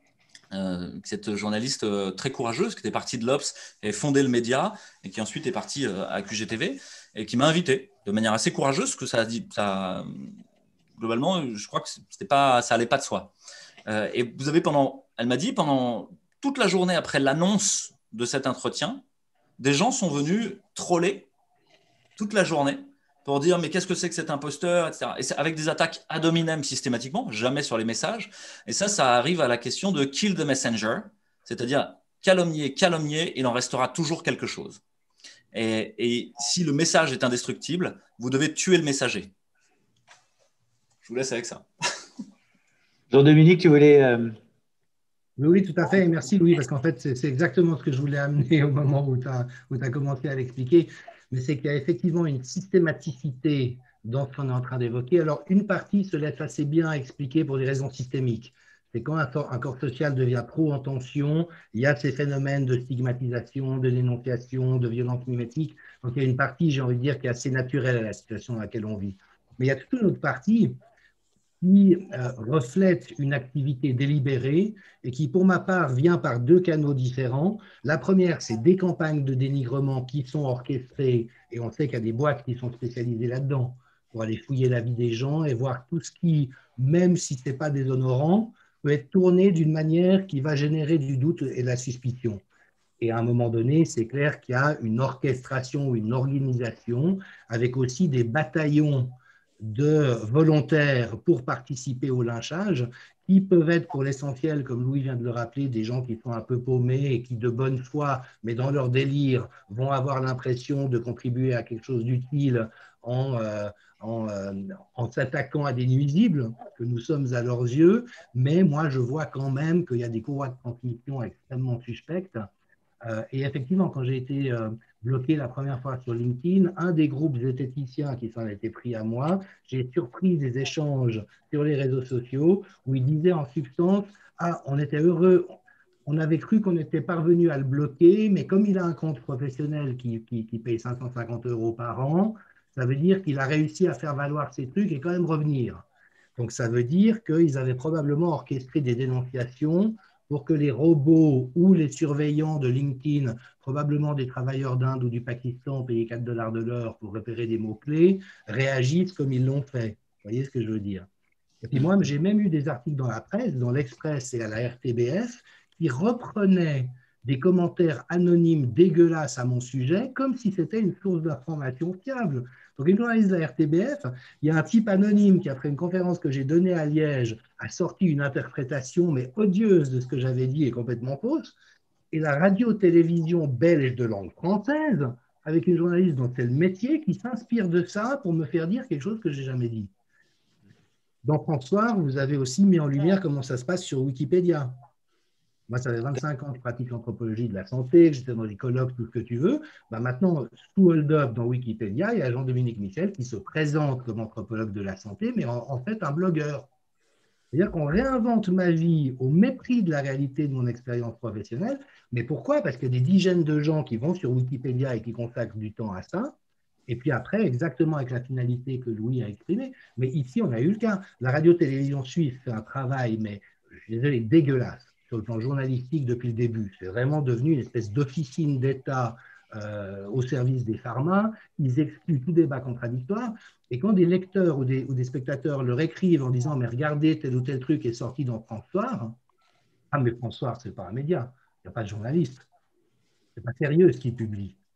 Euh, cette journaliste euh, très courageuse qui était partie de l'Obs et fondé le média et qui ensuite est partie euh, à Q G T V et qui m'a invité de manière assez courageuse, que ça, ça globalement, je crois que c'était pas, ça allait pas de soi. Euh, et vous avez pendant, elle m'a dit pendant toute la journée après l'annonce de cet entretien, des gens sont venus troller toute la journée pour dire mais qu'est-ce que c'est que cet imposteur, et cetera. Et c'est avec des attaques ad hominem systématiquement, jamais sur les messages. Et ça, ça arrive à la question de kill the messenger, c'est-à-dire calomnier, calomnier, il en restera toujours quelque chose. Et, et si le message est indestructible, vous devez tuer le messager. Je vous laisse avec ça. Jean-Dominique, tu voulais… Euh... Oui, oui, tout à fait. Merci, Louis, parce qu'en fait, c'est exactement ce que je voulais amener au moment où tu as, où tu as commencé à l'expliquer. Mais c'est qu'il y a effectivement une systématicité dans ce qu'on est en train d'évoquer. Alors, une partie se laisse assez bien expliquer pour des raisons systémiques. C'est quand un, un corps social devient trop en tension, il y a ces phénomènes de stigmatisation, de dénonciation, de violence mimétique. Donc, il y a une partie, j'ai envie de dire, qui est assez naturelle à la situation dans laquelle on vit. Mais il y a toute une autre partie qui euh, reflète une activité délibérée et qui, pour ma part, vient par deux canaux différents. La première, c'est des campagnes de dénigrement qui sont orchestrées, et on sait qu'il y a des boîtes qui sont spécialisées là-dedans, pour aller fouiller la vie des gens et voir tout ce qui, même si ce n'est pas déshonorant, peut être tourné d'une manière qui va générer du doute et de la suspicion. Et à un moment donné, c'est clair qu'il y a une orchestration ou une organisation avec aussi des bataillons de volontaires pour participer au lynchage, qui peuvent être pour l'essentiel, comme Louis vient de le rappeler, des gens qui sont un peu paumés et qui de bonne foi, mais dans leur délire, vont avoir l'impression de contribuer à quelque chose d'utile en, euh, en, euh, en s'attaquant à des nuisibles que nous sommes à leurs yeux. Mais moi, je vois quand même qu'il y a des courroies de transmission extrêmement suspectes. Euh, et effectivement, quand j'ai été euh, bloqué la première fois sur LinkedIn, un des groupes zététiciens qui s'en était pris à moi, j'ai surpris des échanges sur les réseaux sociaux où ils disaient en substance « Ah, on était heureux, on avait cru qu'on était parvenu à le bloquer, mais comme il a un compte professionnel qui, qui, qui paye cinq cent cinquante euros par an, ça veut dire qu'il a réussi à faire valoir ses trucs et quand même revenir. » Donc, ça veut dire qu'ils avaient probablement orchestré des dénonciations pour que les robots ou les surveillants de LinkedIn, probablement des travailleurs d'Inde ou du Pakistan payés quatre dollars de l'heure pour repérer des mots-clés, réagissent comme ils l'ont fait. Vous voyez ce que je veux dire? Et puis moi, j'ai même eu des articles dans la presse, dans l'Express et à la R T B F, qui reprenaient des commentaires anonymes dégueulasses à mon sujet, comme si c'était une source d'information fiable. Donc, une journaliste de la R T B F, il y a un type anonyme qui, après une conférence que j'ai donnée à Liège, a sorti une interprétation, mais odieuse de ce que j'avais dit et complètement fausse. Et la radio-télévision belge de langue française, avec une journaliste dont c'est le métier, qui s'inspire de ça pour me faire dire quelque chose que je n'ai jamais dit. Dans François, vous avez aussi mis en lumière comment ça se passe sur Wikipédia. Moi, ça fait vingt-cinq ans que je pratique l'anthropologie de la santé, que j'étais dans les colloques, tout ce que tu veux. Ben maintenant, sous hold up dans Wikipédia, il y a Jean-Dominique Michel qui se présente comme anthropologue de la santé, mais en, en fait un blogueur. C'est-à-dire qu'on réinvente ma vie au mépris de la réalité de mon expérience professionnelle. Mais pourquoi? Parce qu'il y a des dizaines de gens qui vont sur Wikipédia et qui consacrent du temps à ça. Et puis après, exactement avec la finalité que Louis a exprimée. Mais ici, on a eu le cas. La radio-télévision suisse fait un travail, mais je suis désolé, dégueulasse sur le plan journalistique depuis le début. C'est vraiment devenu une espèce d'officine d'État euh, au service des pharma. Ils excluent tout débat contradictoire. Et quand des lecteurs ou des, ou des spectateurs leur écrivent en disant « mais regardez, tel ou tel truc est sorti dans François », ah mais François, ce n'est pas un média, il n'y a pas de journaliste. Ce n'est pas sérieux ce qu'ils publient.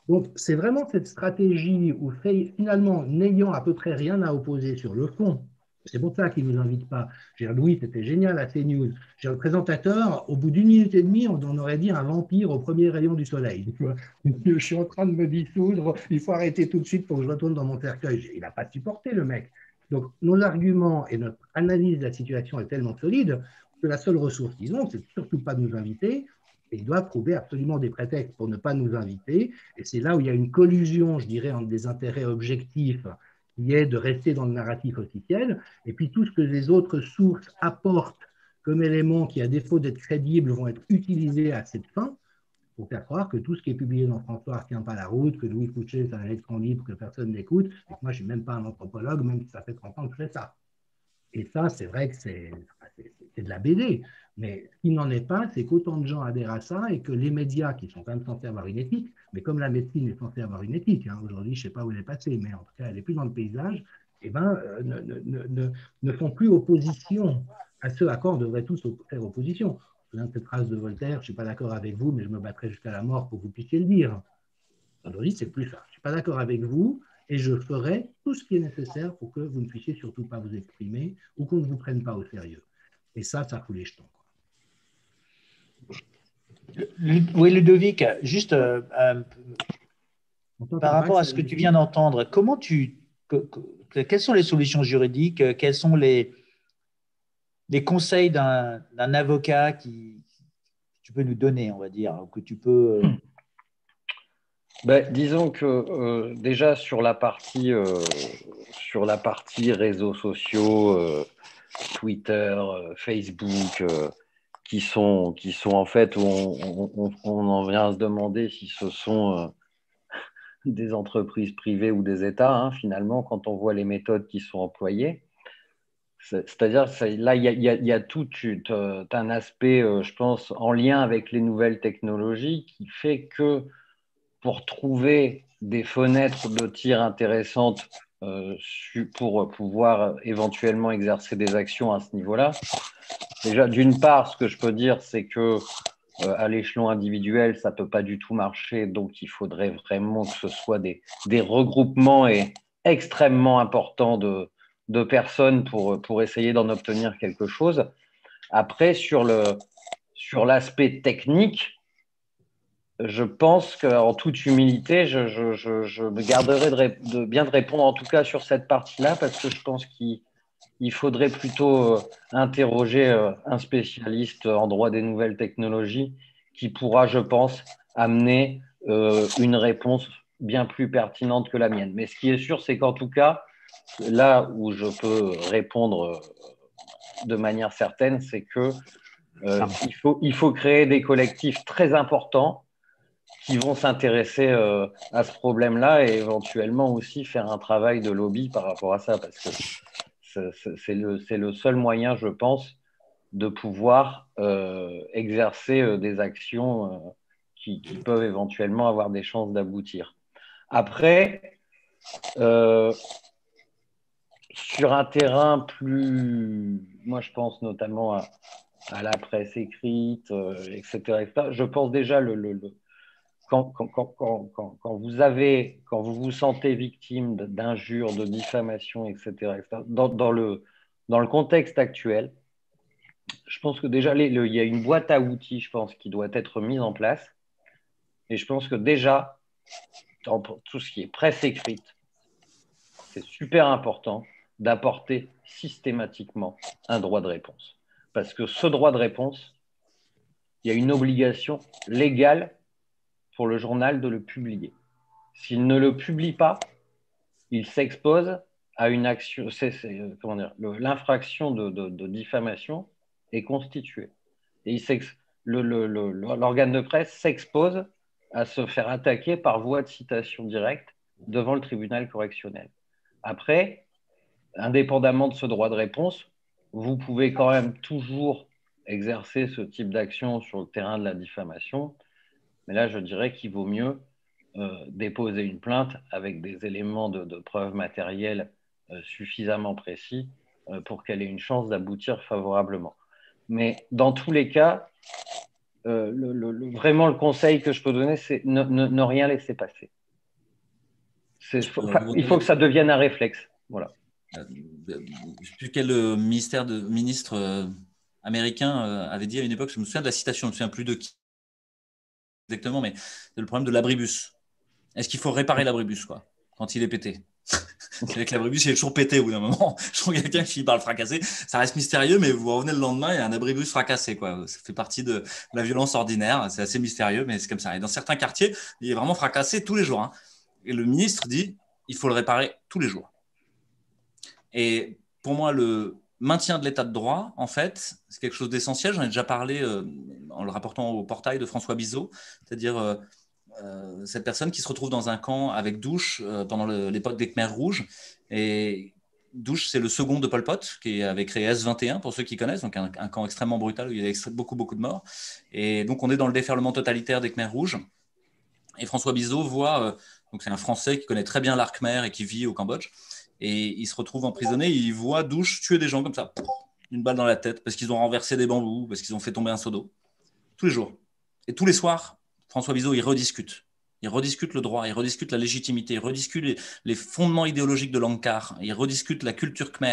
Donc, c'est vraiment cette stratégie où finalement, n'ayant à peu près rien à opposer sur le fond, c'est pour ça qu'ils ne nous invitent pas. J'ai dit, Louis, c'était génial à CNews. J'ai le présentateur, au bout d'une minute et demie, on en aurait dit un vampire au premier rayon du soleil. Je suis en train de me dissoudre, il faut arrêter tout de suite pour que je retourne dans mon cercueil. Il n'a pas supporté, le mec. Donc, nos arguments et notre analyse de la situation est tellement solide que la seule ressource qu'ils ont, c'est surtout pas de nous inviter. Et ils doivent trouver absolument des prétextes pour ne pas nous inviter. Et c'est là où il y a une collusion, je dirais, entre des intérêts objectifs qui est de rester dans le narratif officiel, et puis tout ce que les autres sources apportent comme éléments qui, à défaut d'être crédibles, vont être utilisés à cette fin, pour faire croire que tout ce qui est publié dans François ne tient pas la route, que Louis Fouché, c'est un électron libre, que personne n'écoute, et que moi, je ne suis même pas un anthropologue, même si ça fait trente ans que je fais ça. Et ça, c'est vrai que c'est de la B D. Mais ce qui n'en est pas, c'est qu'autant de gens adhèrent à ça et que les médias, qui sont quand même censés avoir une éthique, mais comme la médecine est censée avoir une éthique, hein, aujourd'hui, je ne sais pas où elle est passée, mais en tout cas, elle n'est plus dans le paysage, eh ben, euh, ne, ne, ne, ne font plus opposition à ce à quoi on devrait tous faire opposition. Je me souviens de cette phrase de Voltaire, je ne suis pas d'accord avec vous, mais je me battrai jusqu'à la mort pour que vous puissiez le dire. Aujourd'hui, c'est plus ça. Je ne suis pas d'accord avec vous, et je ferai tout ce qui est nécessaire pour que vous ne puissiez surtout pas vous exprimer ou qu'on ne vous prenne pas au sérieux. Et ça, ça fout les jetons. Oui, Ludovic, juste euh, euh, par rapport à ce que tu viens d'entendre, comment tu, que, que, quelles sont les solutions juridiques, quels sont les, les conseils d'un d'un avocat qui, que tu peux nous donner, on va dire, que tu peux… Euh... Ben, disons que euh, déjà sur la partie, euh, sur la partie réseaux sociaux, euh, Twitter, euh, Facebook, euh, qui sont, qui sont en fait où on, on, on en vient à se demander si ce sont euh, des entreprises privées ou des États, hein, finalement, quand on voit les méthodes qui sont employées. C'est-à-dire, là, il y a, y a, y a tout un aspect, euh, je pense, en lien avec les nouvelles technologies qui fait que pour trouver des fenêtres de tir intéressantes euh, pour pouvoir éventuellement exercer des actions à ce niveau-là, déjà, d'une part, ce que je peux dire, c'est que euh, à l'échelon individuel, ça ne peut pas du tout marcher, donc il faudrait vraiment que ce soit des, des regroupements et extrêmement importants de, de personnes pour, pour essayer d'en obtenir quelque chose. Après, sur le, sur l'aspect technique, je pense qu'en toute humilité, je, je, je, je me garderai de, de bien de répondre en tout cas sur cette partie-là, parce que je pense qu'il il faudrait plutôt euh, interroger euh, un spécialiste en droit des nouvelles technologies qui pourra, je pense, amener euh, une réponse bien plus pertinente que la mienne. Mais ce qui est sûr, c'est qu'en tout cas, là où je peux répondre de manière certaine, c'est que euh, il faut, il faut créer des collectifs très importants qui vont s'intéresser euh, à ce problème-là et éventuellement aussi faire un travail de lobby par rapport à ça, parce que c'est le, le seul moyen, je pense, de pouvoir euh, exercer euh, des actions euh, qui, qui peuvent éventuellement avoir des chances d'aboutir. Après, euh, sur un terrain plus, moi je pense notamment à, à la presse écrite, euh, et cetera, et cetera, je pense déjà le, le, le Quand, quand, quand, quand, quand, vous avez, quand vous vous sentez victime d'injures, de diffamation, et cetera, et cetera dans, dans, le, dans le contexte actuel, je pense que déjà, les, le, il y a une boîte à outils, je pense, qui doit être mise en place. Et je pense que déjà, dans tout ce qui est presse écrite, c'est super important d'apporter systématiquement un droit de réponse. Parce que ce droit de réponse, il y a une obligation légale pour le journal de le publier. S'il ne le publie pas, il s'expose à une action, l'infraction de, de, de diffamation est constituée. Et l'organe de presse s'expose à se faire attaquer par voie de citation directe devant le tribunal correctionnel. Après, indépendamment de ce droit de réponse, vous pouvez quand même toujours exercer ce type d'action sur le terrain de la diffamation, mais là, je dirais qu'il vaut mieux euh, déposer une plainte avec des éléments de, de preuve matérielle euh, suffisamment précis euh, pour qu'elle ait une chance d'aboutir favorablement. Mais dans tous les cas, euh, le, le, le, vraiment le conseil que je peux donner, c'est ne, ne, ne rien laisser passer. il faut que ça devienne un réflexe. Voilà. Euh, je ne sais plus quel ministère de, ministre euh, américain euh, avait dit à une époque, je me souviens de la citation, je ne me souviens plus de qui exactement, mais c'est le problème de l'abribus. Est-ce qu'il faut réparer l'abribus quoi, quand il est pété? C'est avec l'abribus, il est toujours pété au bout d'un moment. Je trouve quelqu'un qui finit par le fracasser. Ça reste mystérieux, mais vous revenez le lendemain, il y a un abribus fracassé. Quoi. Ça fait partie de la violence ordinaire. C'est assez mystérieux, mais c'est comme ça. Et dans certains quartiers, il est vraiment fracassé tous les jours. Hein. Et le ministre dit, il faut le réparer tous les jours. Et pour moi, le maintien de l'état de droit, en fait, c'est quelque chose d'essentiel. J'en ai déjà parlé euh, en le rapportant au portail de François Bizot, c'est-à-dire euh, euh, cette personne qui se retrouve dans un camp avec Douche euh, pendant le, l'époque des Khmers rouges. Et Douche, c'est le second de Pol Pot, qui avait créé S vingt et un, pour ceux qui connaissent, donc un, un camp extrêmement brutal où il y avait beaucoup, beaucoup de morts. Et donc, on est dans le déferlement totalitaire des Khmers rouges. Et François Bizot voit, euh, donc c'est un Français qui connaît très bien l'art khmer et qui vit au Cambodge. Et il se retrouve emprisonné, il voit Douche tuer des gens comme ça, une balle dans la tête, parce qu'ils ont renversé des bambous, parce qu'ils ont fait tomber un seau d'eau, tous les jours. Et tous les soirs, François Bizot, il rediscute. Il rediscute le droit, il rediscute la légitimité, il rediscute les, les fondements idéologiques de l'Angkar, il rediscute la culture khmer,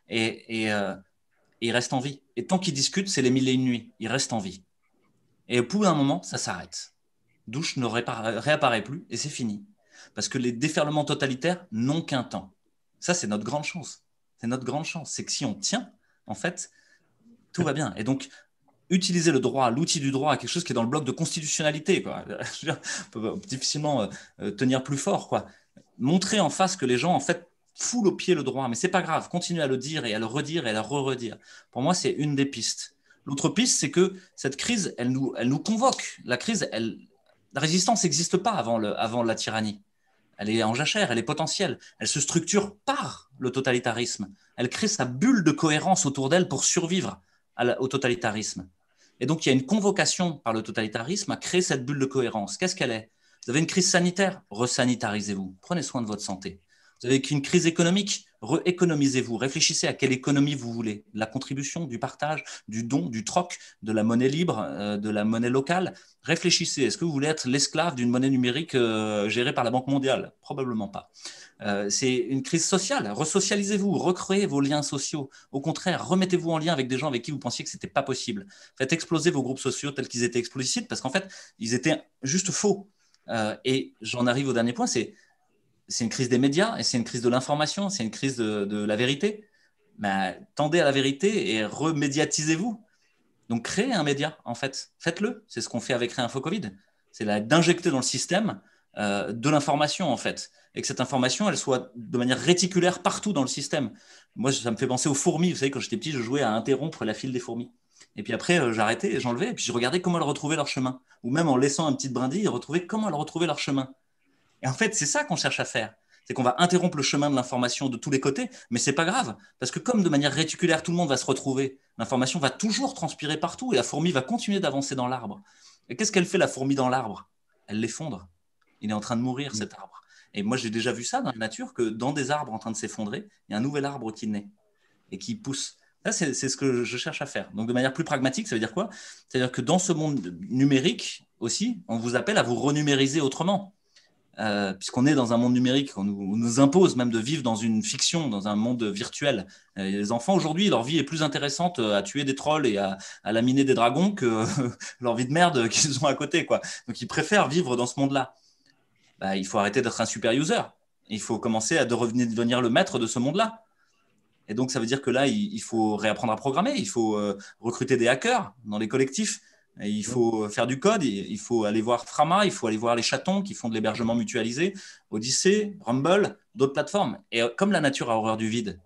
et, et, euh, et il reste en vie. Et tant qu'il discute, c'est les mille et une nuits, il reste en vie. Et au bout d'un moment, ça s'arrête. Douche ne réapparaît plus, et c'est fini. Parce que les déferlements totalitaires n'ont qu'un temps. Ça, c'est notre grande chance. C'est notre grande chance. C'est que si on tient, en fait, tout va bien. Et donc, utiliser le droit, l'outil du droit, quelque chose qui est dans le bloc de constitutionnalité, quoi. Je veux dire, on peut difficilement euh, tenir plus fort, quoi. Montrer en face que les gens, en fait, foulent au pied le droit. Mais c'est pas grave. Continuer à le dire et à le redire et à le re-redire. Pour moi, c'est une des pistes. L'autre piste, c'est que cette crise, elle nous, elle nous convoque. La crise, elle, la résistance n'existe pas avant, le, avant la tyrannie. Elle est en jachère, elle est potentielle. Elle se structure par le totalitarisme. Elle crée sa bulle de cohérence autour d'elle pour survivre à la, au totalitarisme. Et donc, il y a une convocation par le totalitarisme à créer cette bulle de cohérence. Qu'est-ce qu'elle est? Vous avez une crise sanitaire? Resanitarisez-vous. Prenez soin de votre santé. Vous avez une crise économique? Rééconomisez-vous. Réfléchissez à quelle économie vous voulez. De la contribution, du partage, du don, du troc, de la monnaie libre, euh, de la monnaie locale. Réfléchissez. Est-ce que vous voulez être l'esclave d'une monnaie numérique euh, gérée par la Banque mondiale? Probablement pas. Euh, c'est une crise sociale. Resocialisez-vous, recréez vos liens sociaux. Au contraire, remettez-vous en lien avec des gens avec qui vous pensiez que ce n'était pas possible. Faites exploser vos groupes sociaux tels qu'ils étaient explicites parce qu'en fait, ils étaient juste faux. Euh, et j'en arrive au dernier point, c'est c'est une crise des médias et c'est une crise de l'information, c'est une crise de, de la vérité. Ben, tendez à la vérité et remédiatisez-vous. Donc, créez un média, en fait. Faites-le. C'est ce qu'on fait avec Réinfo Covid. C'est d'injecter dans le système euh, de l'information, en fait. Et que cette information, elle soit de manière réticulaire partout dans le système. Moi, ça me fait penser aux fourmis. Vous savez, quand j'étais petit, je jouais à interrompre la file des fourmis. Et puis après, euh, j'arrêtais et j'enlevais. Et puis je regardais comment elles retrouvaient leur chemin. Ou même en laissant un petit brindille, retrouver comment elles retrouvaient leur chemin. Et en fait, c'est ça qu'on cherche à faire. C'est qu'on va interrompre le chemin de l'information de tous les côtés, mais c'est pas grave, parce que comme de manière réticulaire, tout le monde va se retrouver, l'information va toujours transpirer partout et la fourmi va continuer d'avancer dans l'arbre. Et qu'est-ce qu'elle fait, la fourmi, dans l'arbre? Elle l'effondre. Il est en train de mourir, cet arbre. Et moi, j'ai déjà vu ça dans la nature, que dans des arbres en train de s'effondrer, il y a un nouvel arbre qui naît et qui pousse. Là, c'est ce que je cherche à faire. Donc, de manière plus pragmatique, ça veut dire quoi? C'est-à-dire que dans ce monde numérique aussi, on vous appelle à vous renumériser autrement. Euh, puisqu'on est dans un monde numérique, on nous, on nous impose même de vivre dans une fiction, dans un monde virtuel. Euh, les enfants aujourd'hui, leur vie est plus intéressante à tuer des trolls et à, à laminer des dragons que leur vie de merde qu'ils ont à côté, quoi. Donc ils préfèrent vivre dans ce monde-là. Bah, il faut arrêter d'être un super user. Il faut commencer à devenir, devenir le maître de ce monde-là. Et donc ça veut dire que là, il, il faut réapprendre à programmer, il faut euh, recruter des hackers dans les collectifs. Et il faut faire du code, il faut aller voir Frama, il faut aller voir les chatons qui font de l'hébergement mutualisé, Odyssey, Rumble, d'autres plateformes. Et comme la nature a horreur du vide,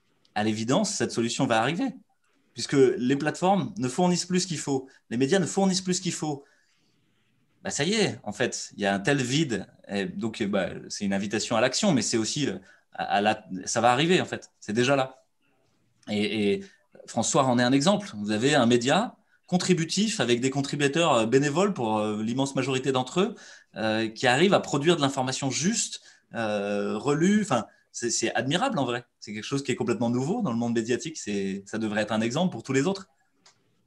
à l'évidence, cette solution va arriver, puisque les plateformes ne fournissent plus ce qu'il faut, les médias ne fournissent plus ce qu'il faut. Bah, ça y est, en fait, il y a un tel vide. Et donc, bah, c'est une invitation à l'action, mais c'est aussi, à, à la, ça va arriver, en fait, c'est déjà là. Et, et François en est un exemple. Vous avez un média contributif avec des contributeurs bénévoles pour euh, l'immense majorité d'entre eux euh, qui arrivent à produire de l'information juste, euh, relue. Enfin, c'est admirable en vrai. C'est quelque chose qui est complètement nouveau dans le monde médiatique. Ça devrait être un exemple pour tous les autres.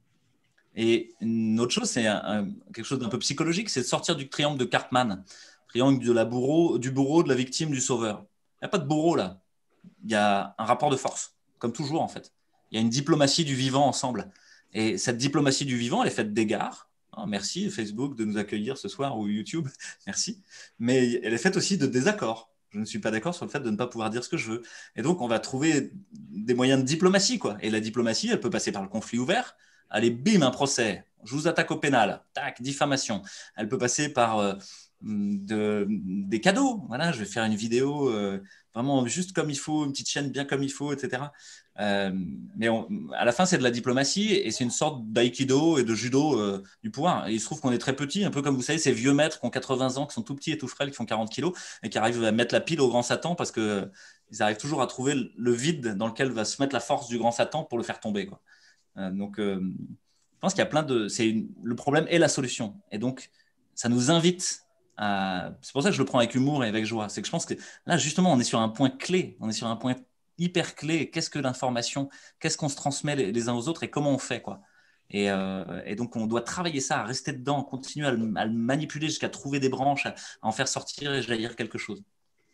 Et une autre chose, c'est quelque chose d'un peu psychologique, c'est de sortir du triangle de Cartman. Le triangle de la bourreau, du bourreau, de la victime, du sauveur. Il n'y a pas de bourreau là. Il y a un rapport de force, comme toujours en fait. Il y a une diplomatie du vivant ensemble. Et cette diplomatie du vivant, elle est faite d'égards. Oh, merci Facebook de nous accueillir ce soir, ou YouTube, merci. Mais elle est faite aussi de désaccords. Je ne suis pas d'accord sur le fait de ne pas pouvoir dire ce que je veux. Et donc, on va trouver des moyens de diplomatie, quoi. Et la diplomatie, elle peut passer par le conflit ouvert. Allez, bim, un procès. Je vous attaque au pénal. Tac, diffamation. Elle peut passer par euh, de, des cadeaux. Voilà, je vais faire une vidéo euh, vraiment juste comme il faut, une petite chaîne bien comme il faut, et cetera. Euh, mais on, à la fin, c'est de la diplomatie et c'est une sorte d'aïkido et de judo euh, du pouvoir. Et il se trouve qu'on est très petit, un peu comme vous savez, ces vieux maîtres qui ont quatre-vingts ans, qui sont tout petits et tout frêles, qui font quarante kilos et qui arrivent à mettre la pile au grand Satan parce qu'ils arrivent toujours à trouver le vide dans lequel va se mettre la force du grand Satan pour le faire tomber, quoi. Euh, donc, euh, je pense qu'il y a plein de. C'est une, le problème est la solution. Et donc, ça nous invite à. C'est pour ça que je le prends avec humour et avec joie. C'est que je pense que là, justement, on est sur un point clé. On est sur un point hyper clé. Qu'est-ce que l'information? Qu'est-ce qu'on se transmet les, les uns aux autres et comment on fait, quoi. Et, euh, et donc, on doit travailler ça, à rester dedans, continuer à le, à le manipuler jusqu'à trouver des branches, à, à en faire sortir et jaillir quelque chose.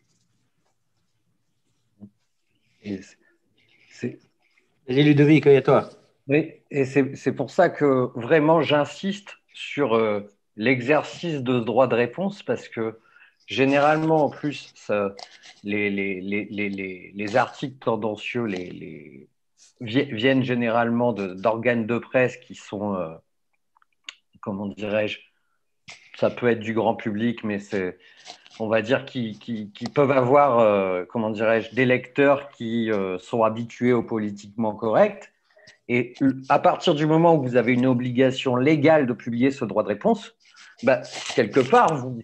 Et c'est... Vas-y, Ludovic, et toi. Oui, et c'est, c'est pour ça que vraiment j'insiste sur euh, l'exercice de ce droit de réponse parce que généralement, en plus, ça, les, les, les, les, les articles tendancieux les, les, viennent généralement de, d'organes de presse qui sont, euh, comment dirais-je, ça peut être du grand public, mais c'est, on va dire, qui, qui, qui peuvent avoir, euh, comment dirais-je, des lecteurs qui euh, sont habitués au politiquement correct. Et à partir du moment où vous avez une obligation légale de publier ce droit de réponse, bah, quelque part, vous,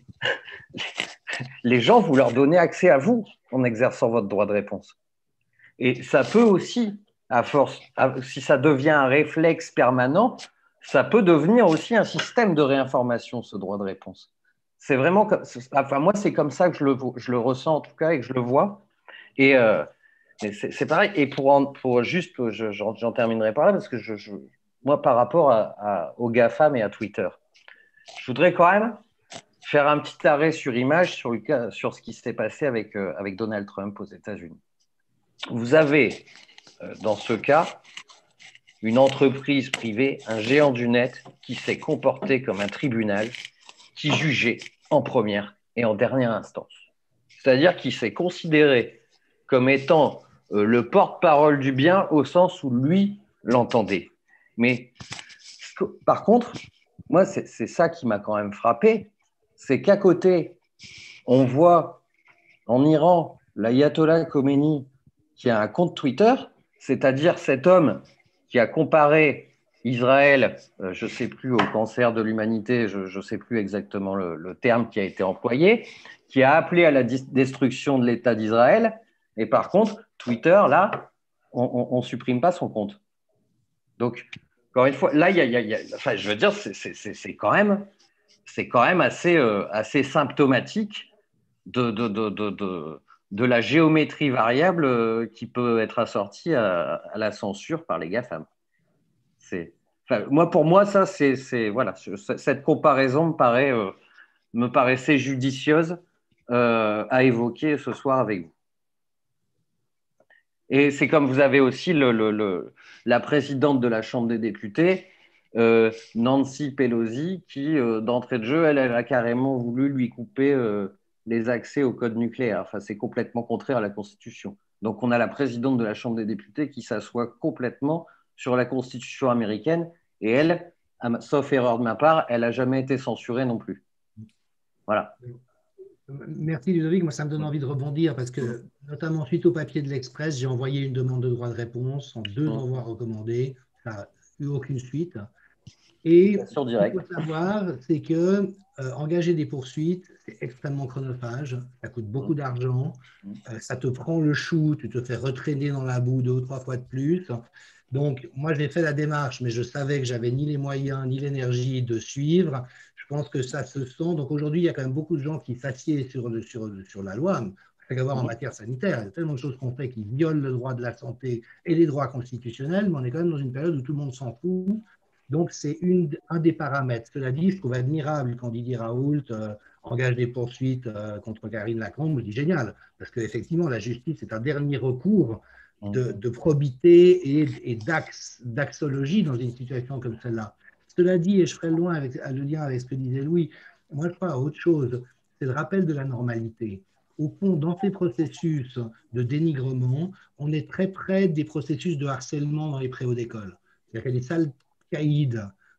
les gens, vous leur donnez accès à vous en exerçant votre droit de réponse. Et ça peut aussi, à force, si ça devient un réflexe permanent, ça peut devenir aussi un système de réinformation, ce droit de réponse. C'est vraiment, enfin moi, c'est comme ça que je le, je le ressens en tout cas et que je le vois. Et euh, c'est, c'est pareil. Et pour, en, pour juste, je, j'en, j'en terminerai par là parce que je, je, moi, par rapport à, à, aux GAFAM et à Twitter, je voudrais quand même faire un petit arrêt sur image sur, le cas, sur ce qui s'est passé avec, euh, avec Donald Trump aux États-Unis. Vous avez, euh, dans ce cas, une entreprise privée, un géant du net, qui s'est comporté comme un tribunal, qui jugeait en première et en dernière instance. C'est-à-dire qu'il s'est considéré comme étant euh, le porte-parole du bien au sens où lui l'entendait. Mais par contre, moi, c'est, c'est ça qui m'a quand même frappé, c'est qu'à côté, on voit en Iran l'ayatollah Khomeini qui a un compte Twitter, c'est-à-dire cet homme qui a comparé Israël, euh, je ne sais plus, au cancer de l'humanité, je ne sais plus exactement le, le terme qui a été employé, qui a appelé à la destruction de l'État d'Israël. Et par contre, Twitter, là, on ne supprime pas son compte. Donc, encore une fois, là, il y a, y a, y a, enfin, je veux dire, c'est, c'est, c'est, c'est quand même, c'est quand même assez, euh, assez symptomatique de, de, de, de, de, de la géométrie variable euh, qui peut être assortie à, à la censure par les GAFAM. C'est, enfin, moi, pour moi, ça, c'est, c'est voilà, cette comparaison me paraît, euh, me paraissait judicieuse euh, à évoquer ce soir avec vous. Et c'est comme vous avez aussi le, le, le, la présidente de la Chambre des députés, euh, Nancy Pelosi, qui, euh, d'entrée de jeu, elle, elle a carrément voulu lui couper euh, les accès au code nucléaire. Enfin, c'est complètement contraire à la Constitution. Donc, on a la présidente de la Chambre des députés qui s'assoit complètement sur la Constitution américaine. Et elle, sauf erreur de ma part, elle n'a jamais été censurée non plus. Voilà. Merci Ludovic, moi ça me donne envie de rebondir parce que notamment suite au papier de l'Express, j'ai envoyé une demande de droit de réponse en deux envois recommandés, ça n'a eu aucune suite. Et ce qu'il faut savoir, c'est que euh, engager des poursuites, c'est extrêmement chronophage, ça coûte beaucoup d'argent, euh, ça te prend le chou, tu te fais retraîner dans la boue deux ou trois fois de plus. Donc moi j'ai fait la démarche, mais je savais que j'avais ni les moyens ni l'énergie de suivre. Je pense que ça se sent. Donc aujourd'hui, il y a quand même beaucoup de gens qui s'assiedent sur, le, sur, sur la loi. Il faut savoir en matière sanitaire, il y a tellement de choses qu'on fait qui violent le droit de la santé et les droits constitutionnels, mais on est quand même dans une période où tout le monde s'en fout. Donc c'est une, un des paramètres. Cela dit, je trouve admirable quand Didier Raoult, euh, engage des poursuites euh, contre Karine Lacombe, je dis génial, parce qu'effectivement, la justice est un dernier recours de, de probité et, et d'ax, d'axologie dans une situation comme celle-là. Cela dit, et je ferai le, loin avec, le lien avec ce que disait Louis, moi je crois à autre chose, c'est le rappel de la normalité. Au fond, dans ces processus de dénigrement, on est très près des processus de harcèlement dans les préaux d'école. C'est-à-dire qu'il y a des sales caïds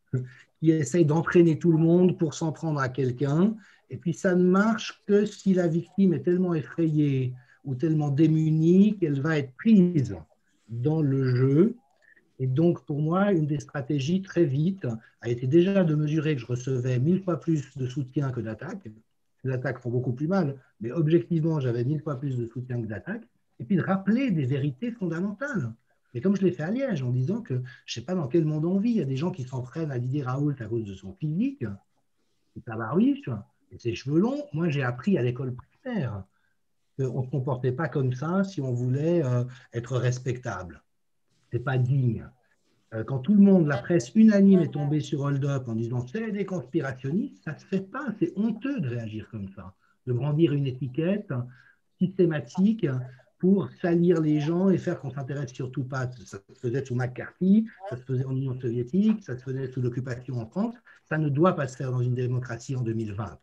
qui essayent d'entraîner tout le monde pour s'en prendre à quelqu'un, et puis ça ne marche que si la victime est tellement effrayée ou tellement démunie qu'elle va être prise dans le jeu. Et donc, pour moi, une des stratégies, très vite, a été déjà de mesurer que je recevais mille fois plus de soutien que d'attaques. Les attaques font beaucoup plus mal, mais objectivement, j'avais mille fois plus de soutien que d'attaques. Et puis de rappeler des vérités fondamentales. Et comme je l'ai fait à Liège, en disant que je ne sais pas dans quel monde on vit, il y a des gens qui s'en prennent à Didier Raoult à cause de son physique, c'est tabarouiche, et ses cheveux longs. Moi, j'ai appris à l'école primaire qu'on ne se comportait pas comme ça si on voulait euh, être respectable. Ce n'est pas digne. Euh, quand tout le monde, la presse unanime est tombée sur Hold Up en disant c'est des conspirationnistes, ça ne se fait pas, c'est honteux de réagir comme ça, de brandir une étiquette systématique pour salir les gens et faire qu'on ne s'intéresse surtout pas. Ça se faisait sous McCarthy, ça se faisait en Union soviétique, ça se faisait sous l'occupation en France. Ça ne doit pas se faire dans une démocratie en deux mille vingt.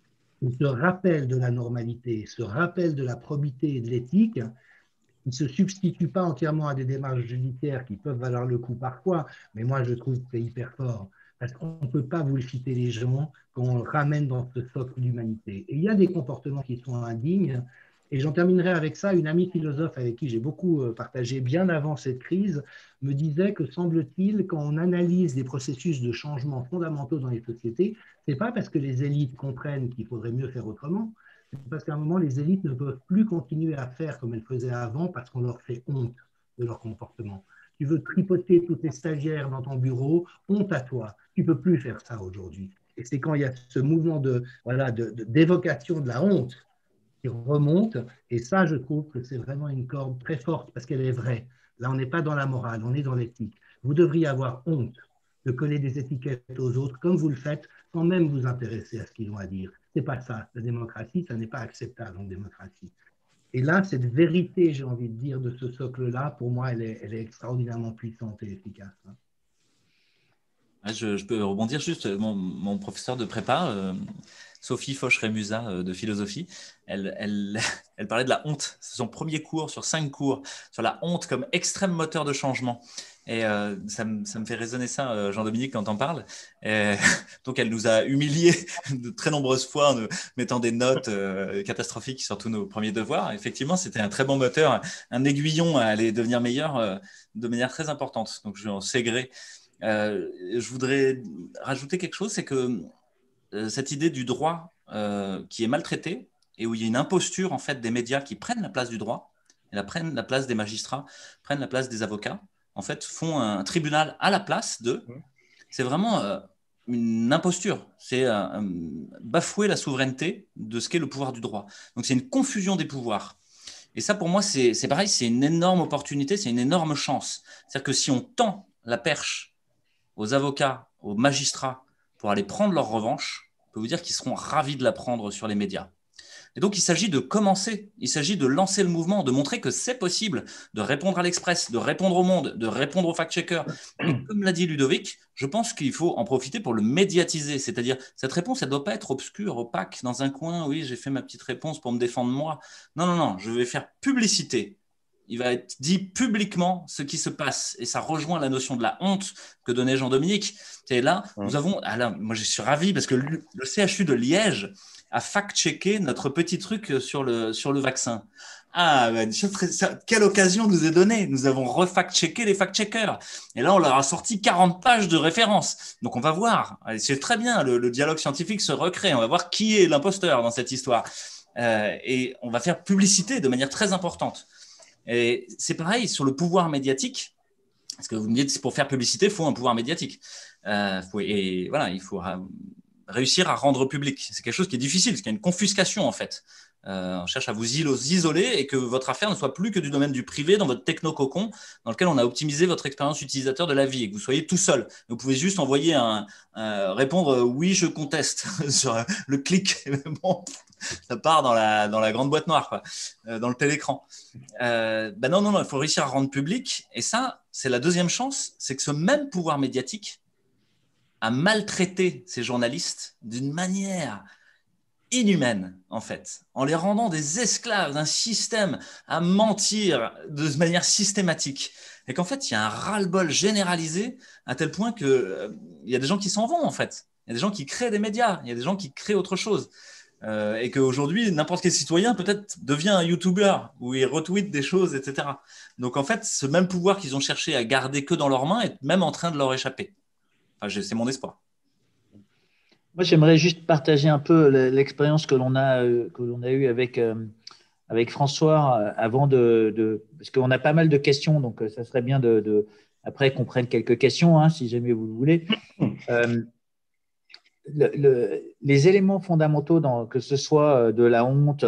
Ce rappel de la normalité, ce rappel de la probité et de l'éthique, il ne se substitue pas entièrement à des démarches judiciaires qui peuvent valoir le coup parfois, mais moi je trouve que c'est hyper fort. Parce qu'on ne peut pas bullshiter les gens quand on ramène dans ce socle d'humanité. Et il y a des comportements qui sont indignes. Et j'en terminerai avec ça. Une amie philosophe avec qui j'ai beaucoup partagé bien avant cette crise me disait que, semble-t-il, quand on analyse les processus de changement fondamentaux dans les sociétés, ce n'est pas parce que les élites comprennent qu'il faudrait mieux faire autrement, c'est parce qu'à un moment, les élites ne peuvent plus continuer à faire comme elles faisaient avant parce qu'on leur fait honte de leur comportement. Tu veux tripoter toutes les stagiaires dans ton bureau, honte à toi. Tu ne peux plus faire ça aujourd'hui. Et c'est quand il y a ce mouvement de, voilà, de, de, d'évocation de la honte qui remonte, et ça, je trouve que c'est vraiment une corde très forte parce qu'elle est vraie. Là, on n'est pas dans la morale, on est dans l'éthique. Vous devriez avoir honte de coller des étiquettes aux autres comme vous le faites sans même vous intéresser à ce qu'ils ont à dire. Ce n'est pas ça. La démocratie, ça n'est pas acceptable en démocratie. Et là, cette vérité, j'ai envie de dire, de ce socle-là, pour moi, elle est, elle est extraordinairement puissante et efficace. Je, je peux rebondir juste. Mon, mon professeur de prépa, euh, Sophie Foch-Rémusat euh, de philosophie, elle, elle, elle parlait de la honte. C'est son premier cours sur cinq cours sur la honte comme extrême moteur de changement. Et euh, ça, me, ça me fait résonner ça, euh, Jean-Dominique, quand t'en parles. Et, donc, elle nous a humiliés de très nombreuses fois en nous mettant des notes euh, catastrophiques sur tous nos premiers devoirs. Effectivement, c'était un très bon moteur, un aiguillon à aller devenir meilleur euh, de manière très importante. Donc, je en sais gré. Euh, je voudrais rajouter quelque chose, c'est que euh, cette idée du droit euh, qui est maltraité et où il y a une imposture en fait des médias qui prennent la place du droit, et la, prennent la place des magistrats, prennent la place des avocats, en fait font un tribunal à la place d'eux. C'est vraiment euh, une imposture, c'est euh, bafouer la souveraineté de ce qu'est le pouvoir du droit. Donc c'est une confusion des pouvoirs. Et ça pour moi c'est, c'est pareil, c'est une énorme opportunité, c'est une énorme chance. C'est-à-dire que si on tend la perche aux avocats, aux magistrats, pour aller prendre leur revanche, je peux vous dire qu'ils seront ravis de la prendre sur les médias. Et donc, il s'agit de commencer, il s'agit de lancer le mouvement, de montrer que c'est possible de répondre à l'Express, de répondre au Monde, de répondre aux fact-checkers. Et comme l'a dit Ludovic, je pense qu'il faut en profiter pour le médiatiser. C'est-à-dire, cette réponse, elle ne doit pas être obscure, opaque, dans un coin. Oui, j'ai fait ma petite réponse pour me défendre moi. Non, non, non, je vais faire publicité. Il va être dit publiquement ce qui se passe. Et ça rejoint la notion de la honte que donnait Jean-Dominique. Et là, mmh. nous avons… Ah là, moi, je suis ravi parce que le, le C H U de Liège a fact-checké notre petit truc sur le, sur le vaccin. Ah, ben, quelle occasion nous est donnée. Nous avons refact-checké les fact-checkers. Et là, on leur a sorti quarante pages de références. Donc, on va voir. C'est très bien, le, le dialogue scientifique se recrée. On va voir qui est l'imposteur dans cette histoire. Euh, et on va faire publicité de manière très importante. Et c'est pareil sur le pouvoir médiatique, parce que vous me dites pour faire publicité, il faut un pouvoir médiatique. Euh, faut, et voilà, il faut réussir à rendre public. C'est quelque chose qui est difficile, parce qu'il y a une confiscation en fait Euh, on cherche à vous isoler et que votre affaire ne soit plus que du domaine du privé dans votre techno-cocon dans lequel on a optimisé votre expérience utilisateur de la vie et que vous soyez tout seul. Vous pouvez juste envoyer un, un répondre euh, oui, je conteste sur le clic. Bon, ça part dans la, dans la grande boîte noire, quoi, euh, dans le télécran. Euh, ben non, non, non, il faut réussir à rendre public. Et ça, c'est la deuxième chance, c'est que ce même pouvoir médiatique a maltraité ces journalistes d'une manière inhumaine, en fait, en les rendant des esclaves d'un système à mentir de manière systématique. Et qu'en fait, il y a un ras-le-bol généralisé à tel point qu'il euh, y a des gens qui s'en vont, en fait. Il y a des gens qui créent des médias, il y a des gens qui créent autre chose. Euh, et qu'aujourd'hui, n'importe quel citoyen peut-être devient un YouTuber où il retweet des choses, et cetera. Donc, en fait, ce même pouvoir qu'ils ont cherché à garder que dans leurs mains est même en train de leur échapper. Enfin, c'est mon espoir. Moi, j'aimerais juste partager un peu l'expérience que l'on a, que l'on a eue avec, avec François avant de, de parce qu'on a pas mal de questions, donc ça serait bien de, de après qu'on prenne quelques questions, hein, si jamais vous le voulez. Euh, le, le, les éléments fondamentaux, dans, que ce soit de la honte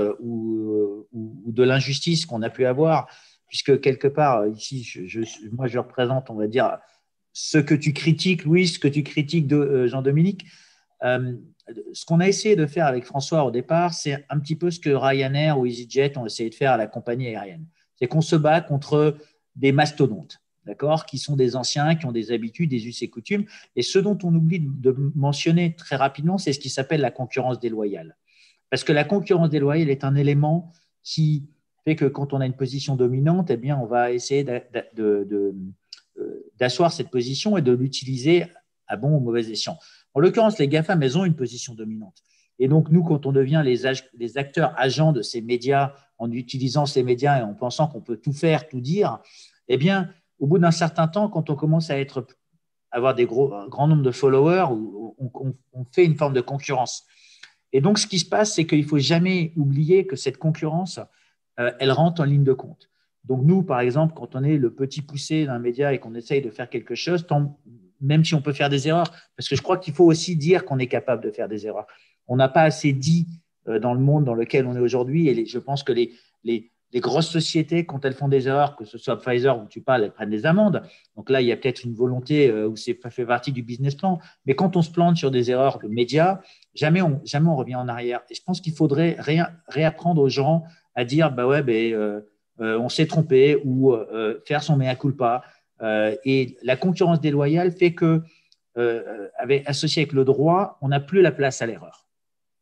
ou, ou, ou de l'injustice qu'on a pu avoir, puisque quelque part, ici, je, je, moi, je représente, on va dire, ce que tu critiques, Louis, ce que tu critiques, de, euh, Jean-Dominique. Euh, ce qu'on a essayé de faire avec François au départ, c'est un petit peu ce que Ryanair ou EasyJet ont essayé de faire à la compagnie aérienne. C'est qu'on se bat contre des mastodontes, d'accord, qui sont des anciens, qui ont des habitudes, des us et coutumes. Et ce dont on oublie de mentionner très rapidement, c'est ce qui s'appelle la concurrence déloyale. Parce que la concurrence déloyale est un élément qui fait que quand on a une position dominante, eh bien, on va essayer de, de, de, d'asseoir cette position et de l'utiliser à bon ou mauvais escient. En l'occurrence, les GAFAM, elles ont une position dominante. Et donc, nous, quand on devient les, les acteurs agents de ces médias, en utilisant ces médias et en pensant qu'on peut tout faire, tout dire, eh bien, au bout d'un certain temps, quand on commence à être, avoir des gros, un grand nombre de followers, on, on, on fait une forme de concurrence. Et donc, ce qui se passe, c'est qu'il ne faut jamais oublier que cette concurrence, euh, elle rentre en ligne de compte. Donc, nous, par exemple, quand on est le petit poussé d'un média et qu'on essaye de faire quelque chose, tant, même si on peut faire des erreurs, parce que je crois qu'il faut aussi dire qu'on est capable de faire des erreurs. On n'a pas assez dit euh, dans le monde dans lequel on est aujourd'hui, et les, je pense que les, les, les grosses sociétés, quand elles font des erreurs, que ce soit Pfizer ou tu parles, elles prennent des amendes. Donc là, il y a peut-être une volonté euh, où c'est fait partie du business plan. Mais quand on se plante sur des erreurs de médias, jamais on, jamais on revient en arrière. Et je pense qu'il faudrait ré, réapprendre aux gens à dire, bah ouais, ben, euh, euh, on s'est trompé, ou euh, faire son mea culpa. Euh, et la concurrence déloyale fait que, euh, avec, associé avec le droit, on n'a plus la place à l'erreur. D'accord ?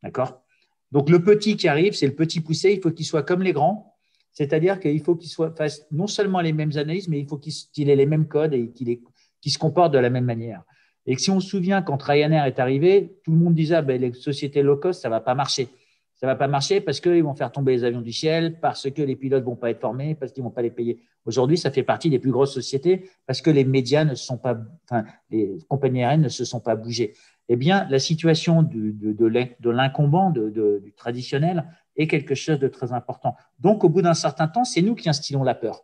Donc, le petit qui arrive, c'est le petit poussé, il faut qu'il soit comme les grands, c'est-à-dire qu'il faut qu'il soit, fasse non seulement les mêmes analyses, mais il faut qu'il, qu'il ait les mêmes codes et qu'il, ait, qu'il se comporte de la même manière. Et que si on se souvient, quand Ryanair est arrivé, tout le monde disait ah, ben, les sociétés low cost, ça ne va pas marcher. Ça ne va pas marcher parce qu'ils vont faire tomber les avions du ciel, parce que les pilotes ne vont pas être formés, parce qu'ils ne vont pas les payer. Aujourd'hui, ça fait partie des plus grosses sociétés parce que les médias ne se sont pas, enfin, les compagnies aériennes ne se sont pas bougées. Eh bien, la situation du, de, de, de l'incombant, de, de, du traditionnel, est quelque chose de très important. Donc, au bout d'un certain temps, c'est nous qui instillons la peur.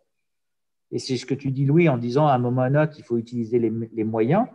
Et c'est ce que tu dis, Louis, en disant à un moment ou à un autre qu'il faut utiliser les, les moyens.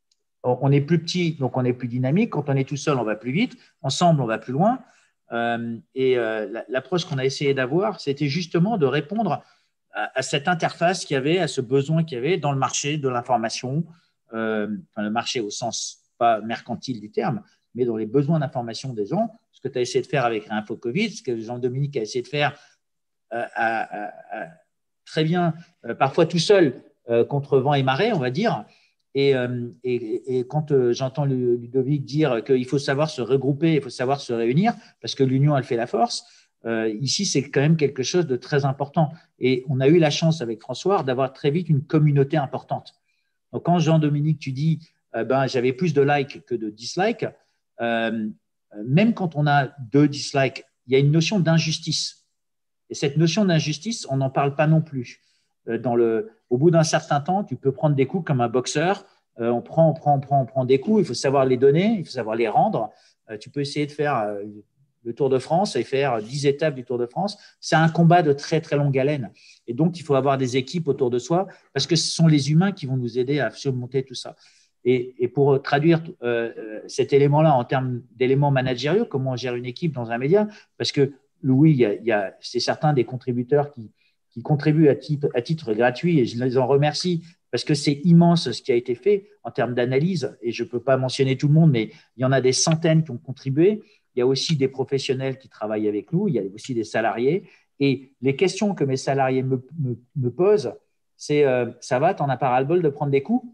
On est plus petit, donc on est plus dynamique. Quand on est tout seul, on va plus vite. Ensemble, on va plus loin. Euh, et euh, l'approche qu'on a essayé d'avoir, c'était justement de répondre à, à cette interface qu'il y avait, à ce besoin qu'il y avait dans le marché de l'information, euh, enfin le marché au sens pas mercantile du terme, mais dans les besoins d'information des gens. Ce que tu as essayé de faire avec Réinfo Covid, ce que Jean-Dominique a essayé de faire euh, à, à, à, très bien, euh, parfois tout seul, euh, contre vent et marée, on va dire. Et, euh, et, et quand euh, j'entends Ludovic dire qu'il faut savoir se regrouper, il faut savoir se réunir, parce que l'union, elle fait la force, euh, ici, c'est quand même quelque chose de très important. Et on a eu la chance avec François d'avoir très vite une communauté importante. Donc, quand Jean-Dominique, tu dis, euh, ben, j'avais plus de likes que de dislikes, euh, même quand on a deux dislikes, il y a une notion d'injustice. Et cette notion d'injustice, on n'en parle pas non plus. Dans le, au bout d'un certain temps, tu peux prendre des coups comme un boxeur. Euh, on prend, on prend, on prend, on prend des coups. Il faut savoir les donner, il faut savoir les rendre. Euh, tu peux essayer de faire euh, le Tour de France et faire dix étapes du Tour de France. C'est un combat de très, très longue haleine. Et donc, il faut avoir des équipes autour de soi parce que ce sont les humains qui vont nous aider à surmonter tout ça. Et, et pour traduire euh, cet élément-là en termes d'éléments managériaux, comment on gère une équipe dans un média, parce que Louis, il y a, il y a, c'est certains des contributeurs qui, qui contribuent à titre, à titre gratuit et je les en remercie parce que c'est immense ce qui a été fait en termes d'analyse et je ne peux pas mentionner tout le monde, mais il y en a des centaines qui ont contribué. Il y a aussi des professionnels qui travaillent avec nous, il y a aussi des salariés. Et les questions que mes salariés me, me, me posent, c'est euh, ça va, tu n'en as pas ras-le-bol de prendre des coups?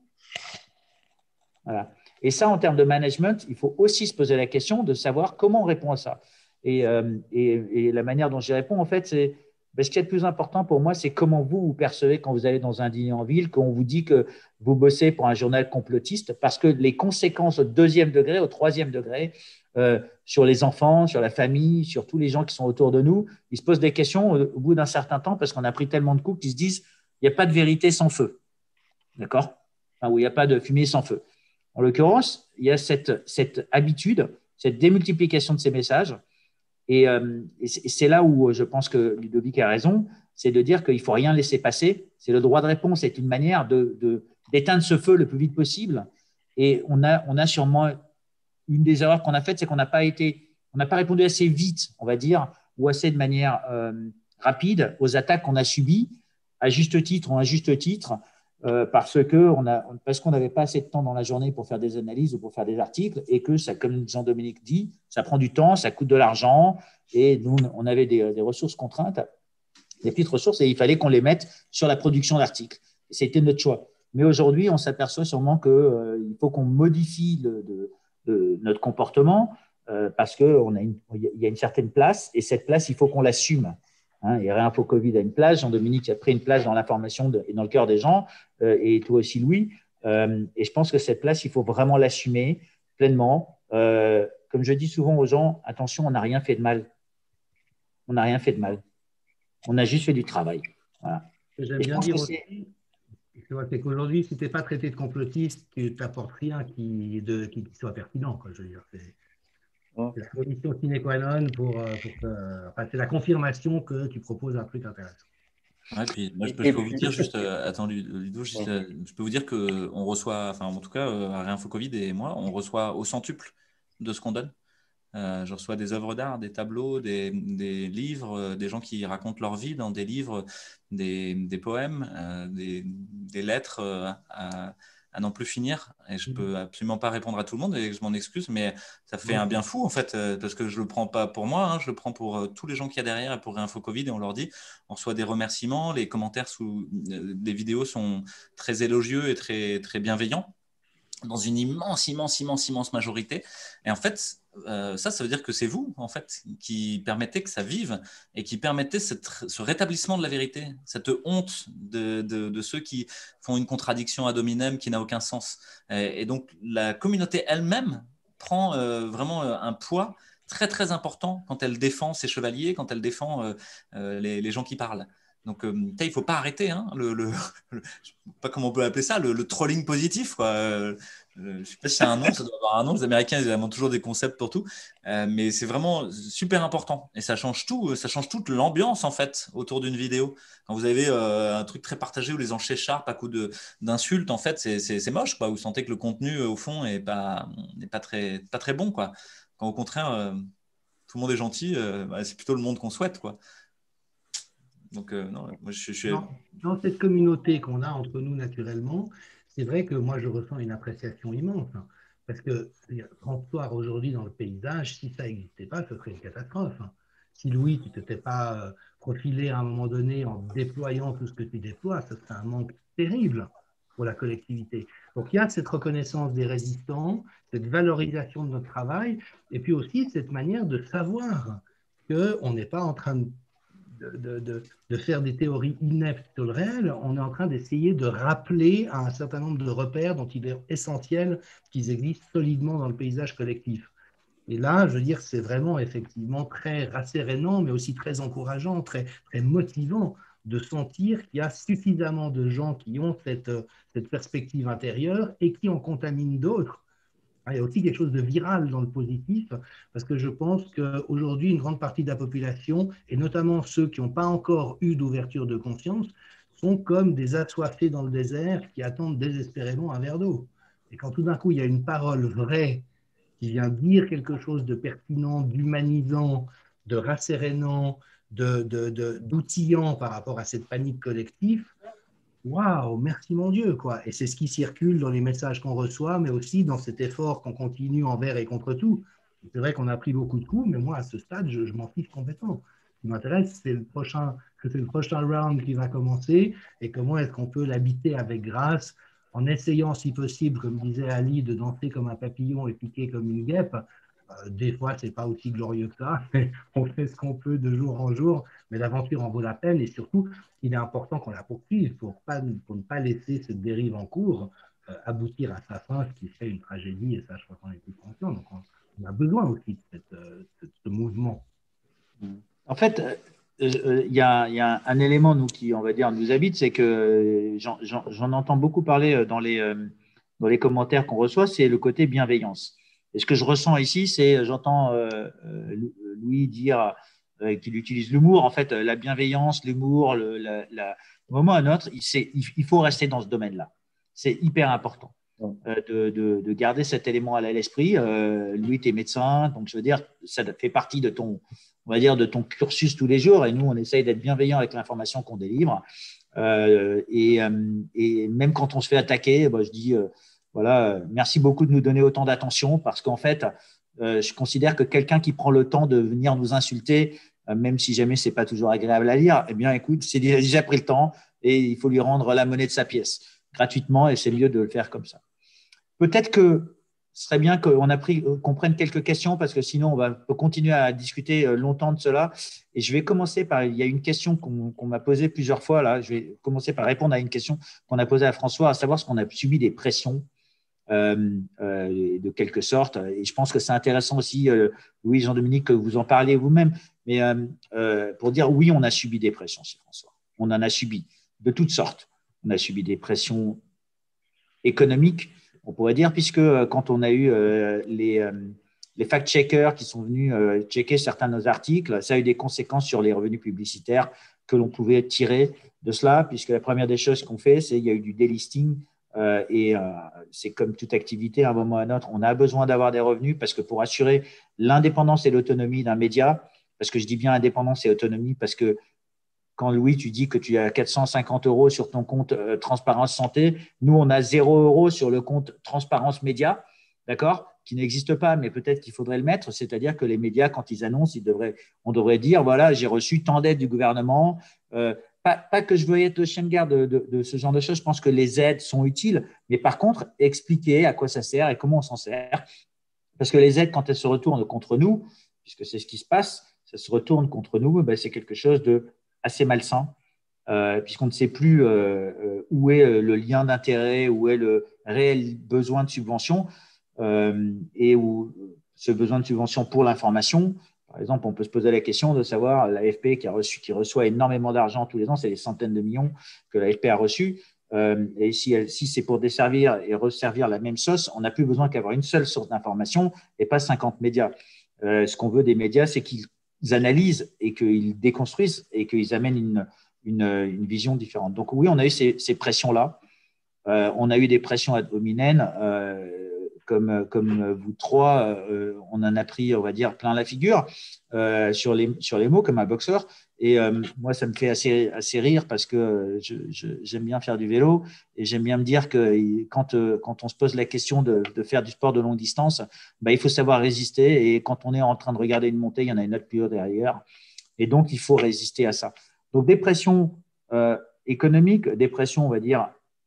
Voilà. Et ça, en termes de management, il faut aussi se poser la question de savoir comment on répond à ça. Et, euh, et, et la manière dont j'y réponds, en fait, c'est ben, ce qui est le plus important pour moi, c'est comment vous vous percevez quand vous allez dans un dîner en ville, quand on vous dit que vous bossez pour un journal complotiste, parce que les conséquences au deuxième degré, au troisième degré, euh, sur les enfants, sur la famille, sur tous les gens qui sont autour de nous, ils se posent des questions au, au bout d'un certain temps parce qu'on a pris tellement de coups qu'ils se disent il n'y a pas de vérité sans feu. D'accord? Enfin, ou il n'y a pas de fumée sans feu. En l'occurrence, il y a cette, cette habitude, cette démultiplication de ces messages. Et, euh, et c'est là où je pense que Ludovic a raison, c'est de dire qu'il ne faut rien laisser passer. C'est le droit de réponse, c'est une manière de, de, d'éteindre ce feu le plus vite possible. Et on a, on a sûrement, une des erreurs qu'on a faites, c'est qu'on n'a pas été, on n'a pas répondu assez vite, on va dire, ou assez de manière euh, rapide aux attaques qu'on a subies, à juste titre ou à juste titre, euh, parce que on a, parce qu'on n'avait pas assez de temps dans la journée pour faire des analyses ou pour faire des articles, et que ça, comme Jean-Dominique dit, ça prend du temps, ça coûte de l'argent, et nous, on avait des, des ressources contraintes, des petites ressources, et il fallait qu'on les mette sur la production d'articles. Et c'était notre choix. Mais aujourd'hui, on s'aperçoit sûrement qu'il euh, faut qu'on modifie le, de, de notre comportement euh, parce qu'il y a une certaine place, et cette place, il faut qu'on l'assume. Hein, et Réinfo Covid a une place, Jean-Dominique a pris une place dans l'information et dans le cœur des gens, euh, et toi aussi, Louis. Euh, et je pense que cette place, il faut vraiment l'assumer pleinement. Euh, comme je dis souvent aux gens, attention, on n'a rien fait de mal. On n'a rien fait de mal. On a juste fait du travail. Voilà. J'aime bien dire aussi, c'est qu'aujourd'hui, si tu n'es pas traité de complotiste, tu n'apportes rien qui, de, qui soit pertinent. Quoi, je veux dire, c'est la condition sine qua non pour, pour que, enfin, c'est la confirmation que tu proposes un truc intéressant. Ouais, puis moi, je peux, je peux vous dire juste, euh, attends, Ludo, juste, euh, je peux vous dire qu'on reçoit, enfin, en tout cas, euh, à Réinfo Covid et moi, on reçoit au centuple de ce qu'on donne. Euh, je reçois des œuvres d'art, des tableaux, des, des livres, euh, des gens qui racontent leur vie dans des livres, des, des poèmes, euh, des, des lettres euh, à, à n'en plus finir. Et je ne peux absolument pas répondre à tout le monde et je m'en excuse, mais ça fait un bien fou en fait, euh, parce que je ne le prends pas pour moi, hein, je le prends pour euh, tous les gens qu'il y a derrière et pour Réinfo Covid, et on leur dit, on reçoit des remerciements, les commentaires sous euh, les vidéos sont très élogieux et très, très bienveillants, dans une immense, immense, immense, immense majorité. Et en fait, euh, ça, ça veut dire que c'est vous, en fait, qui permettez que ça vive et qui permettez cette, ce rétablissement de la vérité, cette honte de, de, de ceux qui font une contradiction ad hominem qui n'a aucun sens. Et, et donc, la communauté elle-même prend euh, vraiment euh, un poids très, très important quand elle défend ses chevaliers, quand elle défend euh, euh, les, les gens qui parlent. Donc, euh, il ne faut pas arrêter, hein, le, le, le, je ne sais pas comment on peut appeler ça, le, le trolling positif, quoi. Euh, je ne sais pas si c'est un nom, ça doit avoir un nom. Les Américains, ils inventent toujours des concepts pour tout. Euh, mais c'est vraiment super important. Et ça change tout, ça change toute l'ambiance, en fait, autour d'une vidéo. Quand vous avez euh, un truc très partagé où les gens s'écharpent à coups d'insultes, en fait, c'est moche, quoi. Vous sentez que le contenu, au fond, n'est pas, n'est pas, très, pas très bon, quoi. Quand au contraire, euh, tout le monde est gentil, euh, bah, c'est plutôt le monde qu'on souhaite, quoi. Donc, euh, non, moi, je, je suis... Dans, dans cette communauté qu'on a entre nous naturellement, c'est vrai que moi, je ressens une appréciation immense. Hein, parce que François, aujourd'hui, dans le paysage, si ça n'existait pas, ce serait une catastrophe. Hein. Si Louis, tu ne t'étais pas profilé à un moment donné en déployant tout ce que tu déploies, ce serait un manque terrible pour la collectivité. Donc, il y a cette reconnaissance des résistants, cette valorisation de notre travail, et puis aussi cette manière de savoir qu'on n'est pas en train de De, de, de faire des théories ineptes sur le réel, on est en train d'essayer de rappeler à un certain nombre de repères dont il est essentiel qu'ils existent solidement dans le paysage collectif. Et là, je veux dire, c'est vraiment effectivement très rassérénant, mais aussi très encourageant, très, très motivant de sentir qu'il y a suffisamment de gens qui ont cette, cette perspective intérieure et qui en contaminent d'autres. Il y a aussi quelque chose de viral dans le positif, parce que je pense qu'aujourd'hui, une grande partie de la population, et notamment ceux qui n'ont pas encore eu d'ouverture de conscience, sont comme des assoiffés dans le désert qui attendent désespérément un verre d'eau. Et quand tout d'un coup, il y a une parole vraie qui vient dire quelque chose de pertinent, d'humanisant, de rassérénant, de, de, de, d'outillant par rapport à cette panique collective, waouh, merci mon Dieu, quoi. Et c'est ce qui circule dans les messages qu'on reçoit, mais aussi dans cet effort qu'on continue envers et contre tout. C'est vrai qu'on a pris beaucoup de coups, mais moi, à ce stade, je, je m'en fiche complètement. Ce qui m'intéresse, c'est le prochain, c'est le prochain round qui va commencer et comment est-ce qu'on peut l'habiter avec grâce en essayant, si possible, comme disait Ali, de danser comme un papillon et piquer comme une guêpe. Euh, des fois, ce n'est pas aussi glorieux que ça. On fait ce qu'on peut de jour en jour, mais l'aventure en vaut la peine et surtout, il est important qu'on la poursuive pour, pas, pour ne pas laisser cette dérive en cours euh, aboutir à sa fin, ce qui serait une tragédie, et ça, je crois qu'on est tous conscients. Donc, on, on a besoin aussi de, cette, euh, de ce mouvement. En fait, il euh, y, y a un élément nous, qui, on va dire, nous habite, c'est que j'en, j'en, j'en entends beaucoup parler dans les, euh, dans les commentaires qu'on reçoit, c'est le côté bienveillance. Et ce que je ressens ici, c'est, j'entends euh, Louis dire euh, qu'il utilise l'humour. En fait, la bienveillance, l'humour, le, la, la, au moment à un autre, il, il faut rester dans ce domaine-là. C'est hyper important. Euh, de, de, de garder cet élément à l'esprit. Euh, Louis, tu es médecin, donc je veux dire, ça fait partie de ton, on va dire, de ton cursus tous les jours. Et nous, on essaye d'être bienveillant avec l'information qu'on délivre. Euh, et, euh, et même quand on se fait attaquer, bah, je dis, euh, voilà, merci beaucoup de nous donner autant d'attention parce qu'en fait, euh, je considère que quelqu'un qui prend le temps de venir nous insulter, euh, même si jamais c'est pas toujours agréable à lire, eh bien, écoute, c'est déjà pris le temps et il faut lui rendre la monnaie de sa pièce gratuitement et c'est mieux de le faire comme ça. Peut-être que ce serait bien qu'on, a pris, qu'on prenne quelques questions parce que sinon, on va continuer à discuter longtemps de cela. Et je vais commencer par, il y a une question qu'on, qu'on m'a posée plusieurs fois. Là. Je vais commencer par répondre à une question qu'on a posée à François, à savoir si on a subi des pressions euh, euh, de quelque sorte. Et je pense que c'est intéressant aussi, euh, Louis, Jean-Dominique, que vous en parlez vous-même. Mais euh, euh, pour dire oui, on a subi des pressions chez François. On en a subi de toutes sortes. On a subi des pressions économiques, on pourrait dire, puisque euh, quand on a eu euh, les, euh, les fact-checkers qui sont venus euh, checker certains de nos articles, ça a eu des conséquences sur les revenus publicitaires que l'on pouvait tirer de cela, puisque la première des choses qu'on fait, c'est qu'il y a eu du délisting euh, et euh, c'est comme toute activité, à un moment ou à un autre, on a besoin d'avoir des revenus parce que pour assurer l'indépendance et l'autonomie d'un média, parce que je dis bien indépendance et autonomie, parce que quand Louis, tu dis que tu as quatre cent cinquante euros sur ton compte euh, Transparence Santé, nous, on a zéro euros sur le compte Transparence Média, d'accord, qui n'existe pas, mais peut-être qu'il faudrait le mettre. C'est-à-dire que les médias, quand ils annoncent, ils devraient, on devrait dire, voilà, j'ai reçu tant d'aides du gouvernement. Euh, pas, pas que je veuille être le chien de garde de, de, de ce genre de choses. Je pense que les aides sont utiles, mais par contre, expliquer à quoi ça sert et comment on s'en sert. Parce que les aides, quand elles se retournent contre nous, puisque c'est ce qui se passe, ça se retourne contre nous, ben, c'est quelque chose de assez malsain, euh, puisqu'on ne sait plus euh, où est le lien d'intérêt, où est le réel besoin de subvention, euh, et où ce besoin de subvention pour l'information. Par exemple, on peut se poser la question de savoir l'A F P qui, a reçu, qui reçoit énormément d'argent tous les ans, c'est des centaines de millions que l'A F P a reçu. Euh, et si, elle, si c'est pour desservir et resservir la même sauce, on n'a plus besoin qu'avoir une seule source d'information et pas cinquante médias. Euh, ce qu'on veut des médias, c'est qu'ils analysent et qu'ils déconstruisent et qu'ils amènent une, une, une vision différente. Donc oui, on a eu ces, ces pressions-là. Euh, on a eu des pressions ad hominem, euh, comme, comme vous trois, euh, on en a pris, on va dire, plein la figure euh, sur, les, sur les mots, comme un boxeur. Et euh, moi, ça me fait assez, assez rire parce que je, je, j'aime bien faire du vélo et j'aime bien me dire que quand, quand on se pose la question de, de faire du sport de longue distance, bah, il faut savoir résister. Et quand on est en train de regarder une montée, il y en a une autre plus haut derrière. Et donc, il faut résister à ça. Donc, des pressions euh, économiques, des pressions, on va dire,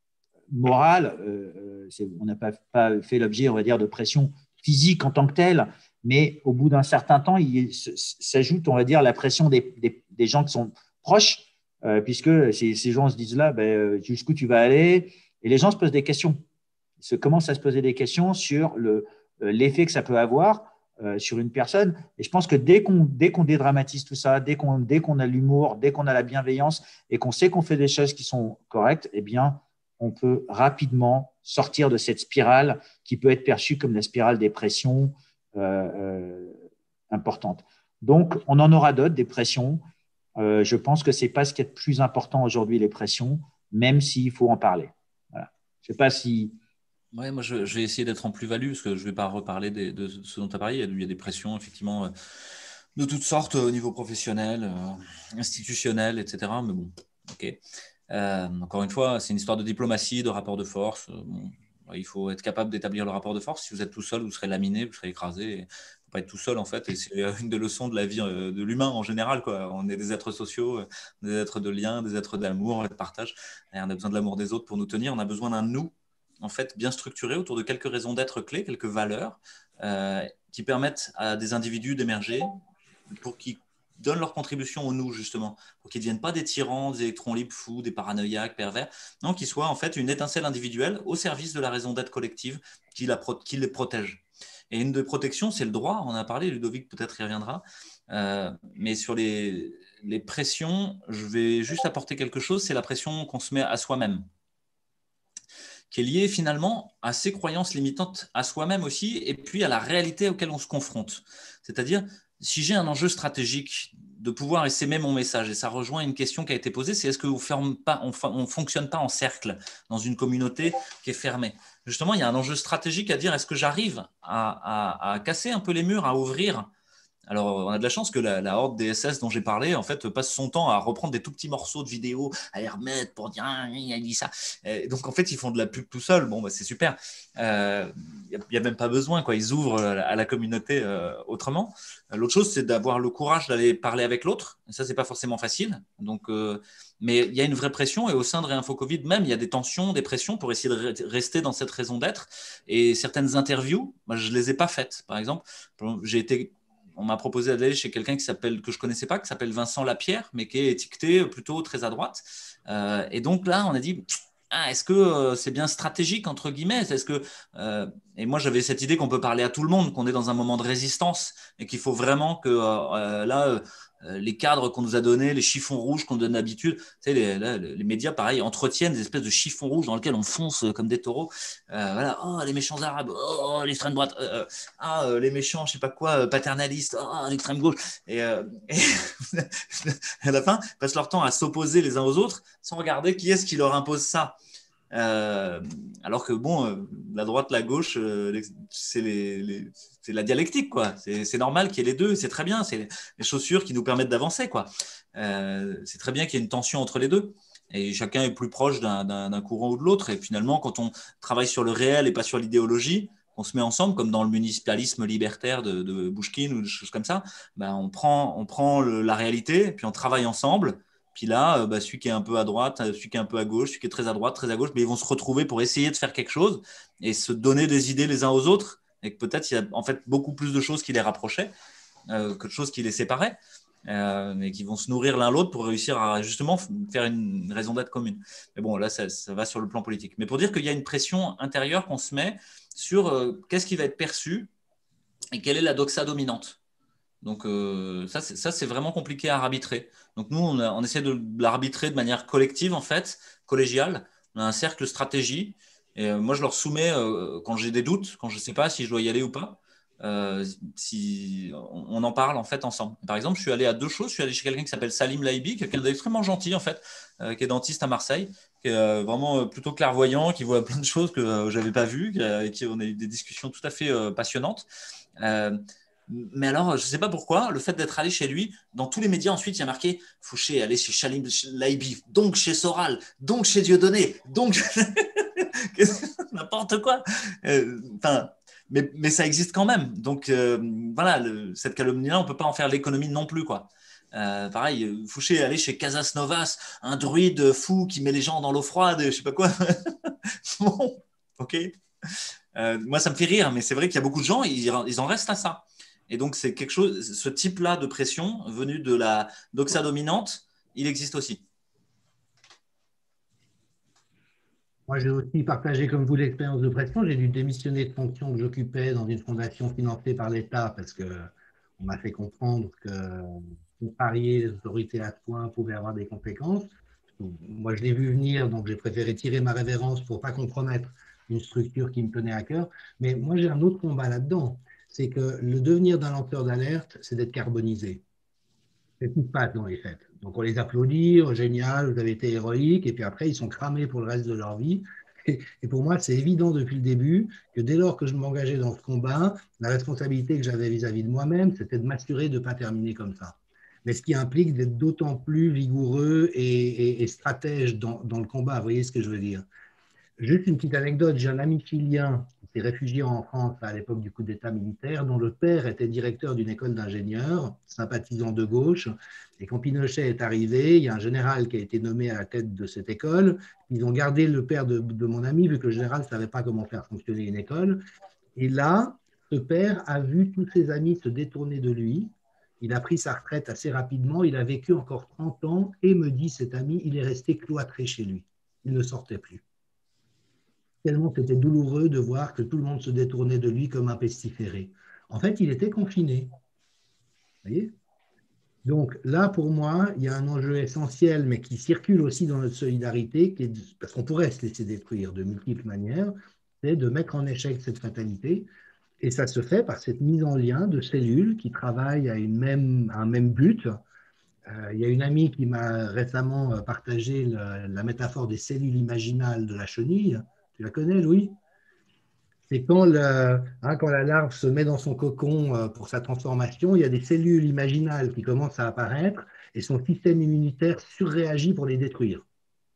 morales. Euh, c'est, on n'a pas, pas fait l'objet, on va dire, de pression physique en tant que telle. Mais au bout d'un certain temps, il s'ajoute, on va dire, la pression des, des, des gens qui sont proches, euh, puisque ces, ces gens se disent là, ben, jusqu'où tu vas aller? Et les gens se posent des questions. Ils se commencent à se poser des questions sur le, l'effet que ça peut avoir euh, sur une personne. Et je pense que dès qu'on, dès qu'on dédramatise tout ça, dès qu'on, dès qu'on a l'humour, dès qu'on a la bienveillance et qu'on sait qu'on fait des choses qui sont correctes, eh bien, on peut rapidement sortir de cette spirale qui peut être perçue comme la spirale des pressions, Euh, euh, importante. Donc, on en aura d'autres, des pressions. Euh, je pense que ce n'est pas ce qui est le plus important aujourd'hui, les pressions, même s'il faut en parler. Voilà. Je ne sais pas si… Ouais, moi, je, je vais essayer d'être en plus-value, parce que je ne vais pas reparler des, de ce dont tu as parlé. Il y a des pressions, effectivement, De toutes sortes, au niveau professionnel, euh, institutionnel, et cetera. Mais bon, ok. Euh, encore une fois, c'est une histoire de diplomatie, de rapport de force. Bon, il faut être capable d'établir le rapport de force. Si vous êtes tout seul, vous serez laminé, vous serez écrasé. Il ne faut pas être tout seul, en fait. Et c'est une des leçons de la vie euh, de l'humain en général, quoi. On est des êtres sociaux, des êtres de lien, des êtres d'amour, de partage. Et on a besoin de l'amour des autres pour nous tenir. On a besoin d'un nous, en fait, bien structuré autour de quelques raisons d'être clés, quelques valeurs euh, qui permettent à des individus d'émerger pour qu'ils donnent leur contribution au nous, justement, pour qu'ils ne deviennent pas des tyrans, des électrons libres fous, des paranoïaques, pervers, non, qu'ils soient en fait une étincelle individuelle au service de la raison d'être collective qui, la pro- qui les protège. Et une des protections, c'est le droit, on en a parlé, Ludovic peut-être y reviendra, euh, mais sur les, les pressions, je vais juste apporter quelque chose, c'est la pression qu'on se met à soi-même, qui est liée finalement à ces croyances limitantes à soi-même aussi, et puis à la réalité auquel on se confronte. C'est-à-dire, si j'ai un enjeu stratégique de pouvoir essaimer mon message, et ça rejoint une question qui a été posée, c'est est-ce qu'on ne fonctionne pas en cercle dans une communauté qui est fermée? Justement, il y a un enjeu stratégique à dire, est-ce que j'arrive à, à, à casser un peu les murs, à ouvrir? Alors, on a de la chance que la, la horde des S S dont j'ai parlé, en fait, passe son temps à reprendre des tout petits morceaux de vidéos, à les remettre pour dire ah, il a dit ça. Et donc, en fait, ils font de la pub tout seuls. Bon, bah, c'est super. Il euh, n'y a, a même pas besoin, quoi. Ils ouvrent à la communauté euh, autrement. L'autre chose, c'est d'avoir le courage d'aller parler avec l'autre. Ça, c'est pas forcément facile. Donc, euh, mais il y a une vraie pression. Et au sein de Réinfo Covid, même, il y a des tensions, des pressions pour essayer de re- rester dans cette raison d'être. Et certaines interviews, moi, je les ai pas faites. Par exemple, j'ai été on m'a proposé d'aller chez quelqu'un qui s'appelle que je connaissais pas, qui s'appelle Vincent Lapierre, mais qui est étiqueté plutôt très à droite. Euh, et donc là, on a dit, ah, est-ce que euh, c'est bien stratégique entre guillemets? Est-ce que euh, et moi j'avais cette idée qu'on peut parler à tout le monde, qu'on est dans un moment de résistance et qu'il faut vraiment que euh, là euh, les cadres qu'on nous a donnés, les chiffons rouges qu'on nous donne d'habitude, tu sais, les, là, les médias pareil entretiennent des espèces de chiffons rouges dans lesquels on fonce comme des taureaux. Euh, voilà, oh les méchants arabes, oh l'extrême droite. Euh, ah, euh, les méchants, je sais pas quoi, euh, paternalistes, ah, l'extrême gauche. Et, euh, et à la fin, ils passent leur temps à s'opposer les uns aux autres sans regarder qui est-ce qui leur impose ça. Euh, alors que bon, euh, la droite, la gauche, euh, c'est les, les, c'est la dialectique, quoi. C'est, c'est normal qu'il y ait les deux, c'est très bien. C'est les chaussures qui nous permettent d'avancer, quoi. Euh, c'est très bien qu'il y ait une tension entre les deux. Et chacun est plus proche d'un, d'un, d'un courant ou de l'autre. Et finalement, quand on travaille sur le réel et pas sur l'idéologie, on se met ensemble, comme dans le municipalisme libertaire de, de Bouchkine ou des choses comme ça, ben on prend, on prend le, la réalité, puis on travaille ensemble. Puis là, euh, bah, celui qui est un peu à droite, celui qui est un peu à gauche, celui qui est très à droite, très à gauche, mais ils vont se retrouver pour essayer de faire quelque chose et se donner des idées les uns aux autres. Et que peut-être il y a en fait beaucoup plus de choses qui les rapprochaient euh, que de choses qui les séparaient, euh, mais qui vont se nourrir l'un l'autre pour réussir à justement faire une raison d'être commune. Mais bon, là, ça, ça va sur le plan politique. Mais pour dire qu'il y a une pression intérieure qu'on se met sur euh, qu'est-ce qui va être perçu et quelle est la doxa dominante. Donc euh, ça, c'est, ça, c'est vraiment compliqué à arbitrer. Donc nous, on, a, on essaie de l'arbitrer de manière collective, en fait, collégiale. On a un cercle stratégie. Et euh, moi, je leur soumets, euh, quand j'ai des doutes, quand je ne sais pas si je dois y aller ou pas, euh, si on, on en parle, en fait, ensemble. Par exemple, je suis allé à deux choses. Je suis allé chez quelqu'un qui s'appelle Salim Laibi, quelqu'un d'extrêmement gentil, en fait, euh, qui est dentiste à Marseille, qui est euh, vraiment euh, plutôt clairvoyant, qui voit plein de choses que euh, je n'avais pas vues, qui, avec qui on a eu des discussions tout à fait euh, passionnantes. Euh, mais alors, je ne sais pas pourquoi, le fait d'être allé chez lui, dans tous les médias, ensuite, il y a marqué Fouché, aller chez Salim Laibi, donc chez Soral, donc chez Dieudonné, donc n'importe quoi. Euh, enfin, mais, mais ça existe quand même. Donc, euh, voilà, le, cette calomnie-là, on ne peut pas en faire l'économie non plus, quoi. Euh, pareil, Fouché, aller chez Casas Novas, un druide fou qui met les gens dans l'eau froide, je ne sais pas quoi. Bon, ok. Euh, moi, ça me fait rire, mais c'est vrai qu'il y a beaucoup de gens, ils, ils en restent à ça. Et donc, c'est quelque chose, ce type-là de pression venu de la doxa dominante, il existe aussi. Moi, j'ai aussi partagé comme vous l'expérience de pression. J'ai dû démissionner de fonction que j'occupais dans une fondation financée par l'État parce qu'on m'a fait comprendre que contrarier les autorités à ce point pouvait avoir des conséquences. Moi, je l'ai vu venir, donc j'ai préféré tirer ma révérence pour ne pas compromettre une structure qui me tenait à cœur. Mais moi, j'ai un autre combat là-dedans. C'est que le devenir d'un lanceur d'alerte, c'est d'être carbonisé. C'est ce qui se passe dans les fêtes. Donc on les applaudit, oh, génial, vous avez été héroïque, et puis après ils sont cramés pour le reste de leur vie. Et, et pour moi, c'est évident depuis le début que dès lors que je m'engageais dans ce combat, la responsabilité que j'avais vis-à-vis de moi-même, c'était de m'assurer de ne pas terminer comme ça. Mais ce qui implique d'être d'autant plus vigoureux et, et, et stratège dans, dans le combat. Vous voyez ce que je veux dire? Juste une petite anecdote, j'ai un ami chilien qui s'est réfugié en France à l'époque du coup d'État militaire, dont le père était directeur d'une école d'ingénieurs, sympathisant de gauche. Et quand Pinochet est arrivé, il y a un général qui a été nommé à la tête de cette école. Ils ont gardé le père de, de mon ami, vu que le général ne savait pas comment faire fonctionner une école. Et là, ce père a vu tous ses amis se détourner de lui. Il a pris sa retraite assez rapidement. Il a vécu encore trente ans et me dit cet ami, il est resté cloîtré chez lui. Il ne sortait plus. Tellement c'était douloureux de voir que tout le monde se détournait de lui comme un pestiféré. En fait, il était confiné. Vous voyez? Donc là, pour moi, il y a un enjeu essentiel, mais qui circule aussi dans notre solidarité, qui est de, parce qu'on pourrait se laisser détruire de multiples manières, c'est de mettre en échec cette fatalité. Et ça se fait par cette mise en lien de cellules qui travaillent à, une même, à un même but. Euh, il y a une amie qui m'a récemment partagé le, la métaphore des cellules imaginales de la chenille. Tu la connais, Louis? C'est quand, le, hein, quand la larve se met dans son cocon euh, pour sa transformation, il y a des cellules imaginales qui commencent à apparaître et son système immunitaire surréagit pour les détruire.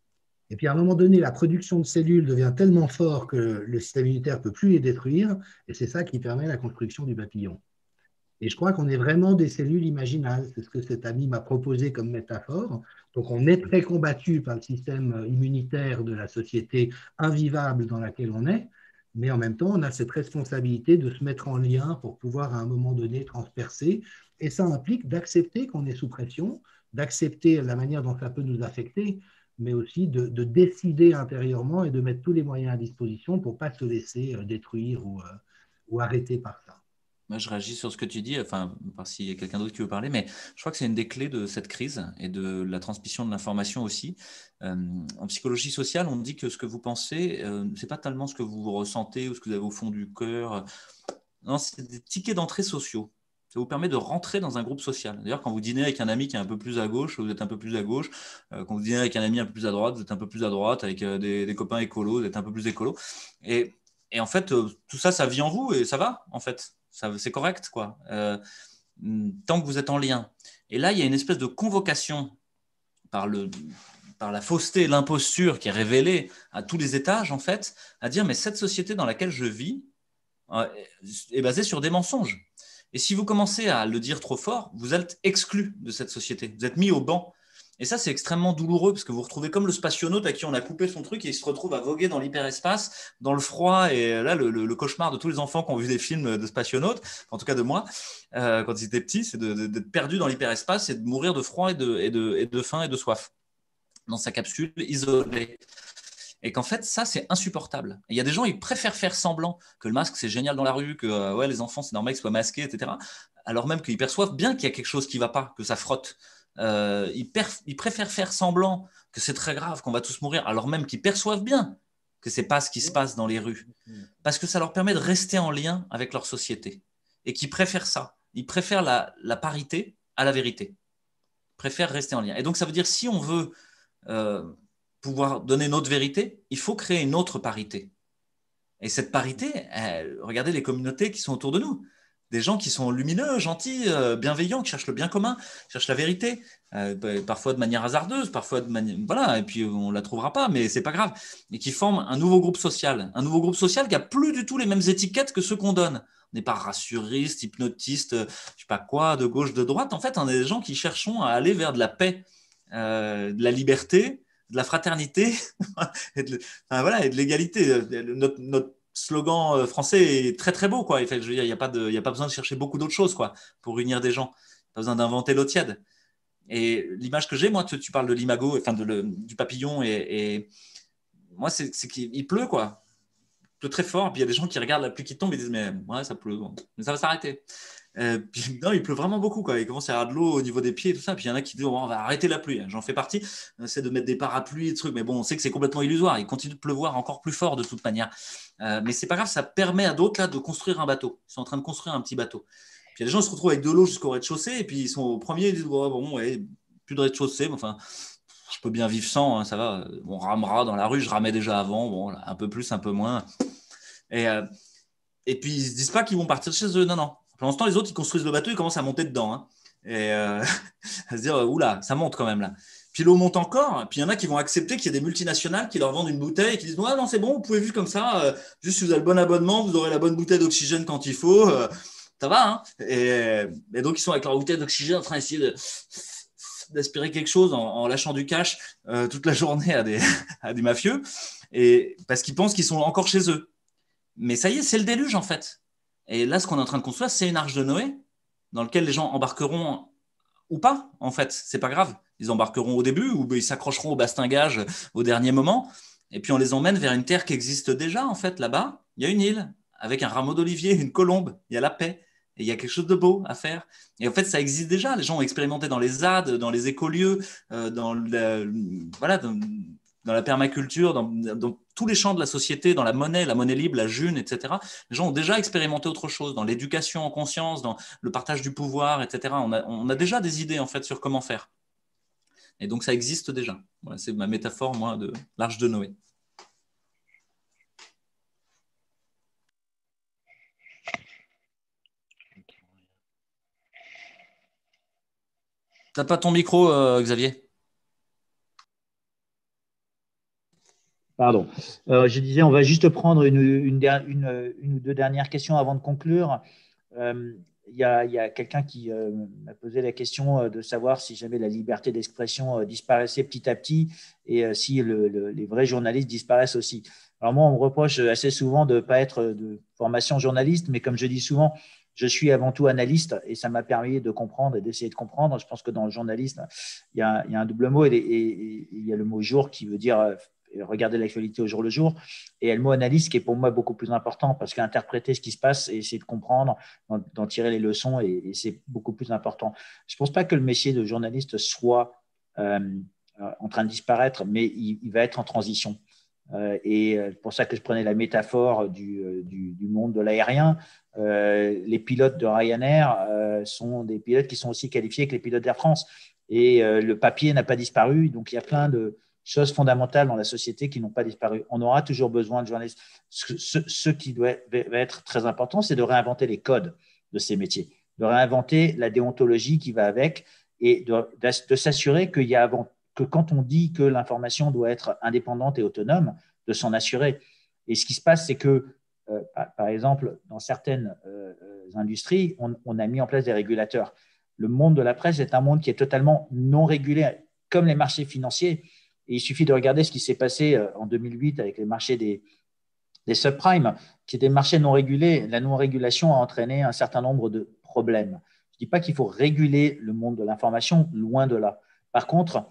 Et puis à un moment donné, la production de cellules devient tellement forte que le système immunitaire ne peut plus les détruire et c'est ça qui permet la construction du papillon. Et je crois qu'on est vraiment des cellules imaginales. C'est ce que cet ami m'a proposé comme métaphore. Donc on est très combattu par le système immunitaire de la société invivable dans laquelle on est, mais en même temps, on a cette responsabilité de se mettre en lien pour pouvoir à un moment donné transpercer. Et ça implique d'accepter qu'on est sous pression, d'accepter la manière dont ça peut nous affecter, mais aussi de, de décider intérieurement et de mettre tous les moyens à disposition pour ne pas se laisser détruire ou, ou arrêter par ça. Moi, je réagis sur ce que tu dis, enfin, par s'il y a quelqu'un d'autre qui veut parler, mais je crois que c'est une des clés de cette crise et de la transmission de l'information aussi. Euh, en psychologie sociale, on dit que ce que vous pensez, euh, ce n'est pas tellement ce que vous ressentez ou ce que vous avez au fond du cœur. Non, c'est des tickets d'entrée sociaux. Ça vous permet de rentrer dans un groupe social. D'ailleurs, quand vous dînez avec un ami qui est un peu plus à gauche, vous êtes un peu plus à gauche. Euh, quand vous dînez avec un ami un peu plus à droite, vous êtes un peu plus à droite. Avec euh, des, des copains écolos, vous êtes un peu plus écolo. Et, et en fait, euh, tout ça, ça vit en vous et ça va, en fait. C'est correct, quoi, euh, tant que vous êtes en lien. Et là, il y a une espèce de convocation par, le, par la fausseté et l'imposture qui est révélée à tous les étages, en fait, à dire, mais cette société dans laquelle je vis euh, est basée sur des mensonges. Et si vous commencez à le dire trop fort, vous êtes exclu de cette société, vous êtes mis au banc. Et ça, c'est extrêmement douloureux parce que vous vous retrouvez comme le spationaute à qui on a coupé son truc et il se retrouve à voguer dans l'hyperespace, dans le froid. Et là, le, le, le cauchemar de tous les enfants qui ont vu des films de spationautes, en tout cas de moi, euh, quand ils étaient petits, c'est d'être perdu dans l'hyperespace et de mourir de froid et de, et, de, et de faim et de soif dans sa capsule, isolée. Et qu'en fait, ça, c'est insupportable. Il y a des gens, ils préfèrent faire semblant que le masque, c'est génial dans la rue, que euh, ouais, les enfants, c'est normal qu'ils soient masqués, et cetera. Alors même qu'ils perçoivent bien qu'il y a quelque chose qui ne va pas, que ça frotte. Euh, ils, ils préfèrent faire semblant que c'est très grave, qu'on va tous mourir, alors même qu'ils perçoivent bien que ce n'est pas ce qui se passe dans les rues. Parce que ça leur permet de rester en lien avec leur société. Et qu'ils préfèrent ça. Ils préfèrent la, la parité à la vérité. Ils préfèrent rester en lien. Et donc, ça veut dire, si on veut euh, pouvoir donner notre vérité, il faut créer une autre parité. Et cette parité, elle, regardez les communautés qui sont autour de nous. Des gens qui sont lumineux, gentils, euh, bienveillants, qui cherchent le bien commun, qui cherchent la vérité, euh, parfois de manière hasardeuse, parfois de manière… Voilà, et puis on ne la trouvera pas, mais ce n'est pas grave. Et qui forment un nouveau groupe social. Un nouveau groupe social qui n'a plus du tout les mêmes étiquettes que ceux qu'on donne. On n'est pas rassuriste, hypnotiste, je ne sais pas quoi, de gauche, de droite. En fait, on est des gens qui cherchons à aller vers de la paix, euh, de la liberté, de la fraternité et de, enfin, voilà, et de l'égalité. Notre, notre slogan français est très très beau, quoi. Il n'y a, a pas besoin de chercher beaucoup d'autres choses, quoi, pour unir des gens. Pas besoin d'inventer l'eau tiède. Et l'image que j'ai, moi, tu, tu parles de l'imago, enfin de le, du papillon, et, et moi, c'est qu'il pleut, quoi. Il pleut très fort, puis il y a des gens qui regardent la pluie qui tombe et disent mais ouais, ça pleut, bon. Mais ça va s'arrêter. Euh, puis, non, il pleut vraiment beaucoup, quoi. Il commence à y avoir de l'eau au niveau des pieds et tout ça. Puis il y en a qui disent oh, on va arrêter la pluie. J'en fais partie. On essaie de mettre des parapluies et des trucs, mais bon, on sait que c'est complètement illusoire. Il continue de pleuvoir encore plus fort de toute manière. Euh, mais c'est pas grave, ça permet à d'autres là de construire un bateau. Ils sont en train de construire un petit bateau. Puis il y a des gens qui se retrouvent avec de l'eau jusqu'au rez-de-chaussée et puis ils sont au premier, ils disent oh, bon, ouais, plus de rez-de-chaussée, mais enfin, je peux bien vivre sans, hein, ça va. On ramera dans la rue, je ramais déjà avant, bon, un peu plus, un peu moins. Et, euh, et puis, ils ne se disent pas qu'ils vont partir chez eux. Non, non. Pendant ce temps, les autres, ils construisent le bateau, ils commencent à monter dedans. Hein. Et euh, à se dire, oula, ça monte quand même là. Puis l'eau monte encore. Puis il y en a qui vont accepter qu'il y ait des multinationales qui leur vendent une bouteille et qui disent, ouais, non, c'est bon, vous pouvez vivre comme ça. Euh, juste si vous avez le bon abonnement, vous aurez la bonne bouteille d'oxygène quand il faut. Euh, ça va. Hein. Et, et donc, ils sont avec leur bouteille d'oxygène en train d'essayer de, d'aspirer quelque chose en, en lâchant du cash euh, toute la journée à des, à des mafieux. Et parce qu'ils pensent qu'ils sont encore chez eux. Mais ça y est, c'est le déluge en fait. Et là, ce qu'on est en train de construire, c'est une arche de Noé dans laquelle les gens embarqueront ou pas, en fait. C'est pas grave. Ils embarqueront au début ou ils s'accrocheront au bastingage au dernier moment. Et puis on les emmène vers une terre qui existe déjà, en fait. Là-bas, il y a une île avec un rameau d'olivier, une colombe. Il y a la paix. Et il y a quelque chose de beau à faire. Et en fait, ça existe déjà. Les gens ont expérimenté dans les Z A D, dans les écolieux, euh, dans, le, voilà, dans, dans la permaculture, dans, dans tous les champs de la société, dans la monnaie, la monnaie libre, la june, et cetera. Les gens ont déjà expérimenté autre chose, dans l'éducation en conscience, dans le partage du pouvoir, et cetera. On a, on a déjà des idées en fait sur comment faire. Et donc ça existe déjà. Voilà, c'est ma métaphore, moi, de l'arche de Noé. T'as pas ton micro, euh, Xavier? Pardon. Euh, je disais, on va juste prendre une, une, une, une ou deux dernières questions avant de conclure. Euh, Il y a, y a quelqu'un qui euh, m'a posé la question euh, de savoir si jamais la liberté d'expression euh, disparaissait petit à petit et euh, si le, le, les vrais journalistes disparaissent aussi. Alors moi, on me reproche assez souvent de ne pas être de formation journaliste, mais comme je dis souvent, je suis avant tout analyste et ça m'a permis de comprendre et d'essayer de comprendre. Je pense que dans le journalisme, il y a, il y a un double mot et, et, et il y a le mot jour qui veut dire regarder l'actualité au jour le jour, et le mot analyse qui est pour moi beaucoup plus important parce qu'interpréter ce qui se passe et essayer de comprendre, d'en tirer les leçons, et, et c'est beaucoup plus important. Je ne pense pas que le métier de journaliste soit euh, en train de disparaître, mais il, il va être en transition. Euh, et pour ça que je prenais la métaphore du, du, du monde de l'aérien. Euh, les pilotes de Ryanair euh, sont des pilotes qui sont aussi qualifiés que les pilotes d'Air France. Et euh, le papier n'a pas disparu, donc il y a plein de choses fondamentales dans la société qui n'ont pas disparu. On aura toujours besoin de journalistes. Ce, ce, ce qui doit être très important, c'est de réinventer les codes de ces métiers, de réinventer la déontologie qui va avec et de, de, de s'assurer qu'il y a avant, que quand on dit que l'information doit être indépendante et autonome, de s'en assurer. Et ce qui se passe, c'est que, euh, par, par exemple, dans certaines euh, industries, on, on a mis en place des régulateurs. Le monde de la presse est un monde qui est totalement non régulé, comme les marchés financiers. Et il suffit de regarder ce qui s'est passé en deux mille huit avec les marchés des, des subprimes, qui étaient des marchés non régulés. La non-régulation a entraîné un certain nombre de problèmes. Je ne dis pas qu'il faut réguler le monde de l'information, loin de là. Par contre,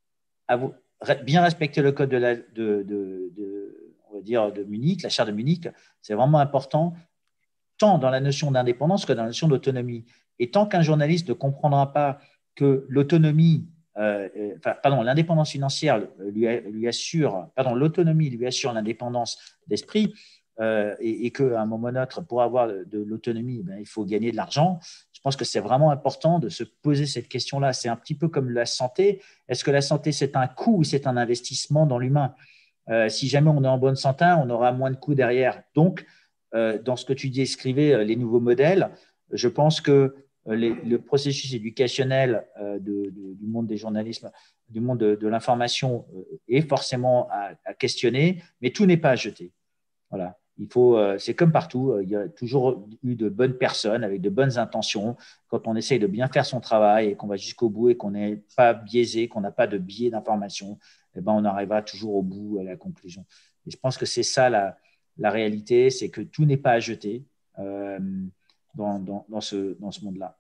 bien respecter le code de, la, de, de, de, on va dire de Munich, la charte de Munich, c'est vraiment important, tant dans la notion d'indépendance que dans la notion d'autonomie. Et tant qu'un journaliste ne comprendra pas que l'autonomie Euh, enfin, pardon, l'indépendance financière lui, lui assure, pardon, l'autonomie lui assure l'indépendance d'esprit, euh, et, et qu'à un moment neutre, pour avoir de, de l'autonomie, ben, il faut gagner de l'argent. Je pense que c'est vraiment important de se poser cette question-là. C'est un petit peu comme la santé. Est-ce que la santé, c'est un coût ou c'est un investissement dans l'humain? euh, Si jamais on est en bonne santé, on aura moins de coûts derrière. Donc, euh, dans ce que tu décrivais, les nouveaux modèles, je pense que Les, le processus éducationnel euh, de, de, du monde des journalismes, du monde de, de l'information euh, est forcément à, à questionner, mais tout n'est pas à jeter. Voilà. Il faut, euh, c'est comme partout, euh, il y a toujours eu de bonnes personnes avec de bonnes intentions. Quand on essaye de bien faire son travail et qu'on va jusqu'au bout et qu'on n'est pas biaisé, qu'on n'a pas de biais d'information, eh ben, on arrivera toujours au bout, à la conclusion. Et je pense que c'est ça la, la réalité, c'est que tout n'est pas à jeter. Euh, Dans, dans, dans, ce, dans ce monde-là.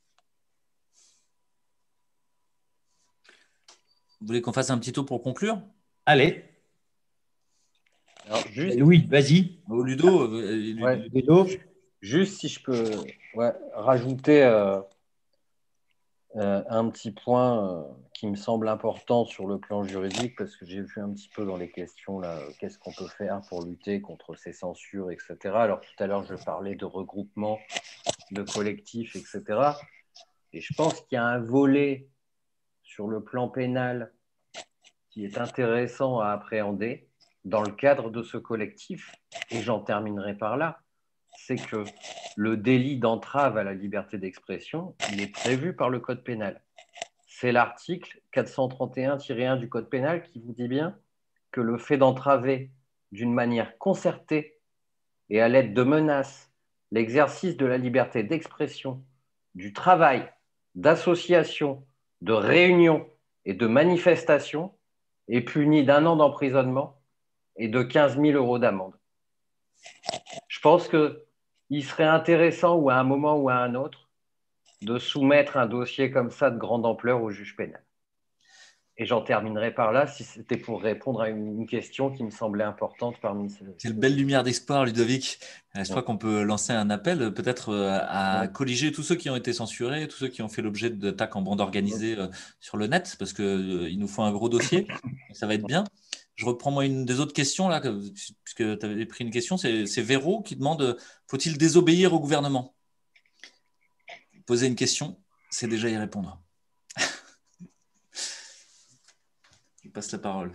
Vous voulez qu'on fasse un petit tour pour conclure? Allez. Alors, juste... Louis, vas-y. Oh, Ludo, euh, ouais. Ludo. Juste si je peux ouais, rajouter euh, euh, un petit point euh, qui me semble important sur le plan juridique, parce que j'ai vu un petit peu dans les questions, là, qu'est-ce qu'on peut faire pour lutter contre ces censures, et cetera. Alors tout à l'heure, je parlais de regroupement, de collectifs, et cetera. Et je pense qu'il y a un volet sur le plan pénal qui est intéressant à appréhender dans le cadre de ce collectif, et j'en terminerai par là, c'est que le délit d'entrave à la liberté d'expression, il est prévu par le Code pénal. C'est l'article quatre cent trente et un tiret un du Code pénal qui vous dit bien que le fait d'entraver d'une manière concertée et à l'aide de menaces l'exercice de la liberté d'expression, du travail, d'association, de réunion et de manifestation est puni d'un an d'emprisonnement et de quinze mille euros d'amende. Je pense qu'il serait intéressant, ou à un moment ou à un autre, de soumettre un dossier comme ça de grande ampleur au juge pénal. Et j'en terminerai par là, si c'était pour répondre à une question qui me semblait importante parmi ces... Quelle belle lumière d'espoir, Ludovic. Je crois qu'on peut lancer un appel peut-être à Ouais. colliger tous ceux qui ont été censurés, tous ceux qui ont fait l'objet d'attaques en bande organisée sur le net, parce qu'il nous faut un gros dossier. Ça va être bien. Je reprends moi une des autres questions, là, puisque tu avais pris une question. C'est Véro qui demande « Faut-il désobéir au gouvernement ?» Poser une question, c'est déjà y répondre. Je passe la parole.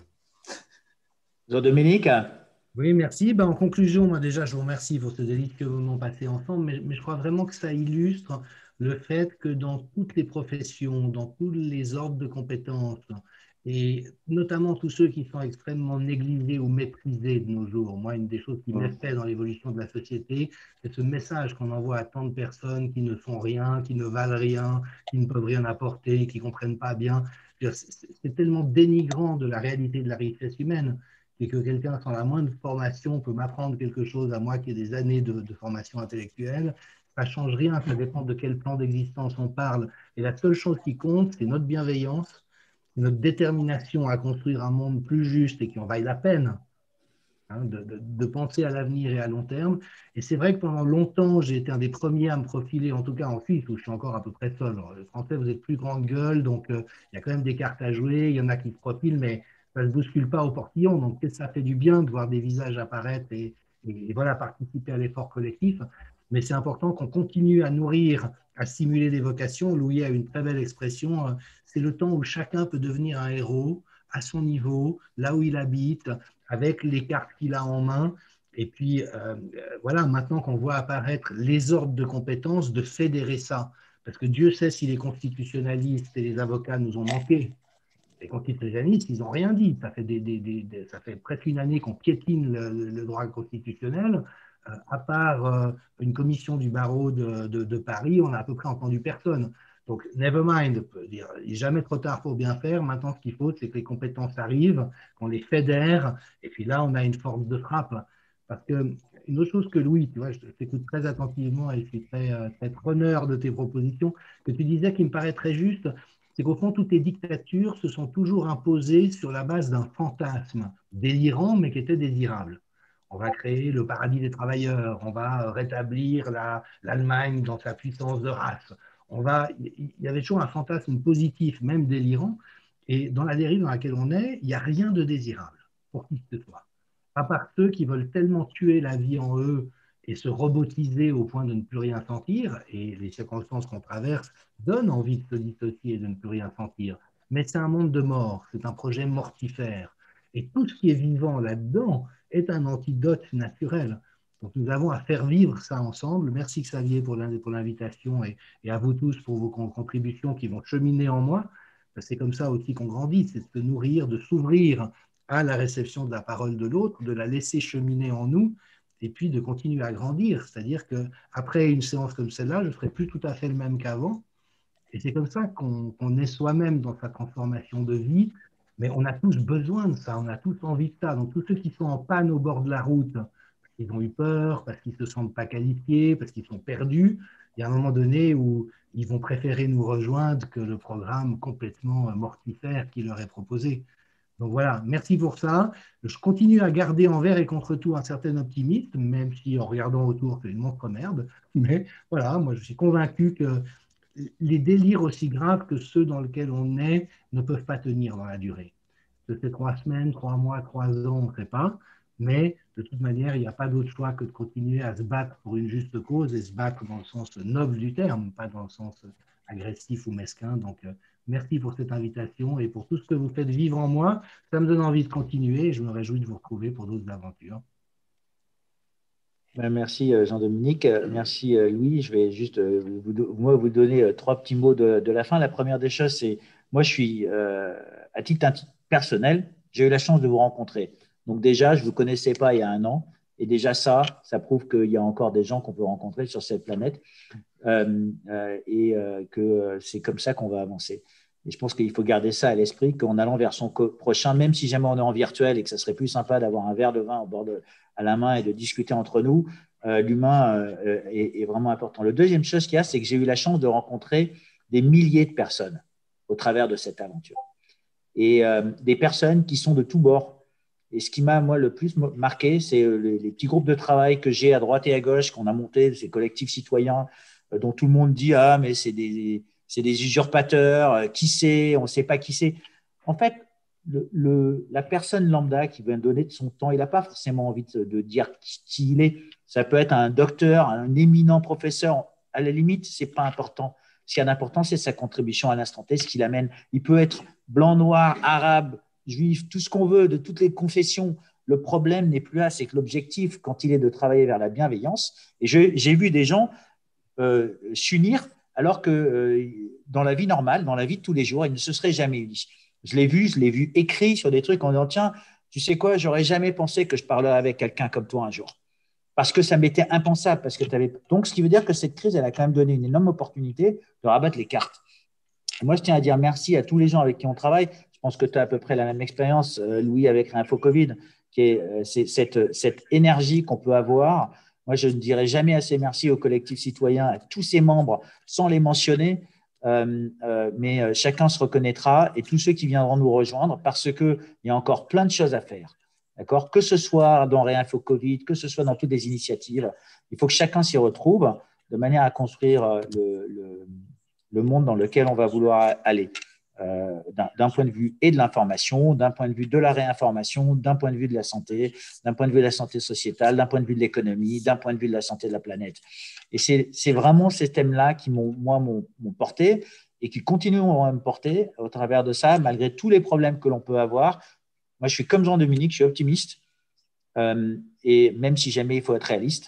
Jean-Dominique? Oui, merci. Ben, en conclusion, moi déjà, je vous remercie pour ce délicieux moment passé ensemble, mais, mais je crois vraiment que ça illustre le fait que dans toutes les professions, dans tous les ordres de compétences, et notamment tous ceux qui sont extrêmement négligés ou méprisés de nos jours, moi, une des choses qui m'effraie dans l'évolution de la société, c'est ce message qu'on envoie à tant de personnes qui ne font rien, qui ne valent rien, qui ne peuvent rien apporter, qui ne comprennent pas bien. C'est tellement dénigrant de la réalité de la richesse humaine, et que quelqu'un sans la moindre formation peut m'apprendre quelque chose à moi qui ai des années de, de formation intellectuelle. Ça ne change rien, ça dépend de quel plan d'existence on parle. Et la seule chose qui compte, c'est notre bienveillance, notre détermination à construire un monde plus juste et qui en vaille la peine, hein, de, de, de penser à l'avenir et à long terme. Et c'est vrai que pendant longtemps, j'ai été un des premiers à me profiler, en tout cas en Suisse, où je suis encore à peu près seul. Alors, les Français, vous êtes plus grande gueule, donc il euh, y a quand même des cartes à jouer, il y en a qui se profilent, mais ça ne se bouscule pas au portillon. Donc, ça fait du bien de voir des visages apparaître et, et, et voilà, participer à l'effort collectif. Mais c'est important qu'on continue à nourrir, à stimuler des vocations. Louis a une très belle expression, c'est le temps où chacun peut devenir un héros à son niveau, là où il habite, avec les cartes qu'il a en main. Et puis, euh, voilà, maintenant qu'on voit apparaître les ordres de compétences, de fédérer ça. Parce que Dieu sait si les constitutionnalistes et les avocats nous ont manqué. Les constitutionnalistes, ils n'ont rien dit. Ça fait, des, des, des, ça fait presque une année qu'on piétine le, le droit constitutionnel. Euh, à part euh, une commission du barreau de, de, de Paris, on n'a à peu près entendu personne. Donc, never mind, dire, il n'est jamais trop tard pour bien faire. Maintenant, ce qu'il faut, c'est que les compétences arrivent, qu'on les fédère, et puis là, on a une force de frappe. Parce que, une autre chose que Louis, tu vois, je t'écoute très attentivement et je suis très, très preneur de tes propositions, que tu disais qui me paraît très juste, c'est qu'au fond, toutes les dictatures se sont toujours imposées sur la base d'un fantasme délirant, mais qui était désirable. On va créer le paradis des travailleurs, on va rétablir l'Allemagne la, dans sa puissance de race. On va, il y avait toujours un fantasme positif, même délirant, et dans la dérive dans laquelle on est, il n'y a rien de désirable pour qui que ce soit. À part ceux qui veulent tellement tuer la vie en eux et se robotiser au point de ne plus rien sentir, et les circonstances qu'on traverse donnent envie de se dissocier et de ne plus rien sentir. Mais c'est un monde de mort, c'est un projet mortifère. Et tout ce qui est vivant là-dedans est un antidote naturel. Donc nous avons à faire vivre ça ensemble. Merci Xavier pour l'invitation et, et à vous tous pour vos contributions qui vont cheminer en moi. C'est comme ça aussi qu'on grandit, c'est de se nourrir, de s'ouvrir à la réception de la parole de l'autre, de la laisser cheminer en nous et puis de continuer à grandir. C'est-à-dire qu'après une séance comme celle-là, je ne serai plus tout à fait le même qu'avant. Et c'est comme ça qu'on qu'on est soi-même dans sa transformation de vie. Mais on a tous besoin de ça, on a tous envie de ça. Donc tous ceux qui sont en panne au bord de la route, parce qu'ils ont eu peur, parce qu'ils ne se sentent pas qualifiés, parce qu'ils sont perdus, il y a un moment donné où ils vont préférer nous rejoindre que le programme complètement mortifère qui leur est proposé. Donc voilà, merci pour ça. Je continue à garder envers et contre tout un certain optimisme, même si en regardant autour, c'est une monstre merde. Mais voilà, moi je suis convaincu que les délires aussi graves que ceux dans lesquels on est ne peuvent pas tenir dans la durée. C'est trois semaines, trois mois, trois ans, on ne sait pas. Mais de toute manière, il n'y a pas d'autre choix que de continuer à se battre pour une juste cause et se battre dans le sens noble du terme, pas dans le sens agressif ou mesquin. Donc Merci pour cette invitation et pour tout ce que vous faites vivre en moi. Ça me donne envie de continuer et je me réjouis de vous retrouver pour d'autres aventures. Merci Jean-Dominique, merci Louis. Je vais juste vous, moi, vous donner trois petits mots de, de la fin. La première des choses, c'est moi, je suis euh, à titre personnel, j'ai eu la chance de vous rencontrer. Donc déjà, je ne vous connaissais pas il y a un an. Et déjà ça, ça prouve qu'il y a encore des gens qu'on peut rencontrer sur cette planète euh, euh, et euh, que c'est comme ça qu'on va avancer. Et je pense qu'il faut garder ça à l'esprit, qu'en allant vers son prochain, même si jamais on est en virtuel et que ça serait plus sympa d'avoir un verre de vin au bord de, à la main et de discuter entre nous, euh, l'humain euh, est, est vraiment important. Le deuxième chose qu'il y a, c'est que j'ai eu la chance de rencontrer des milliers de personnes au travers de cette aventure. Et euh, des personnes qui sont de tous bords. Et ce qui m'a, moi, le plus marqué, c'est les, les petits groupes de travail que j'ai à droite et à gauche, qu'on a montés, ces collectifs citoyens, euh, dont tout le monde dit « Ah, mais c'est des, c'est des usurpateurs, euh, qui c'est, on ne sait pas qui c'est ». En fait, le, le, la personne lambda qui vient donner de son temps, il n'a pas forcément envie de, de dire qui, qui il est. Ça peut être un docteur, un éminent professeur. À la limite, ce n'est pas important. Ce qui est important, c'est sa contribution à l'instant T, ce qu'il amène. Il peut être blanc, noir, arabe, juif, tout ce qu'on veut, de toutes les confessions. Le problème n'est plus là, c'est que l'objectif, quand il est de travailler vers la bienveillance, et je, j'ai vu des gens euh, s'unir alors que euh, dans la vie normale, dans la vie de tous les jours, ils ne se seraient jamais unis. Je l'ai vu, je l'ai vu écrit sur des trucs en disant, tiens, tu sais quoi, j'aurais jamais pensé que je parlerais avec quelqu'un comme toi un jour. Parce que ça m'était impensable. Parce que avais... Donc, ce qui veut dire que cette crise, elle a quand même donné une énorme opportunité de rabattre les cartes. Et moi, je tiens à dire merci à tous les gens avec qui on travaille. Je pense que tu as à peu près la même expérience, Louis, avec l'Info Covid, qui est, c'est cette, cette énergie qu'on peut avoir. Moi, je ne dirai jamais assez merci au collectif citoyen, à tous ses membres, sans les mentionner, euh, euh, mais chacun se reconnaîtra et tous ceux qui viendront nous rejoindre parce qu'il y a encore plein de choses à faire. D'accord ? Que ce soit dans Réinfo Covid, que ce soit dans toutes les initiatives, il faut que chacun s'y retrouve de manière à construire le, le, le monde dans lequel on va vouloir aller. Euh, d'un, d'un point de vue et de l'information, d'un point de vue de la réinformation, d'un point de vue de la santé, d'un point de vue de la santé sociétale, d'un point de vue de l'économie, d'un point de vue de la santé de la planète. Et c'est, c'est vraiment ces thèmes-là qui, m'ont, moi, m'ont, m'ont porté et qui continueront à me porter au travers de ça, malgré tous les problèmes que l'on peut avoir. Moi, je suis comme Jean-Dominique, je suis optimiste, euh, et même si jamais il faut être réaliste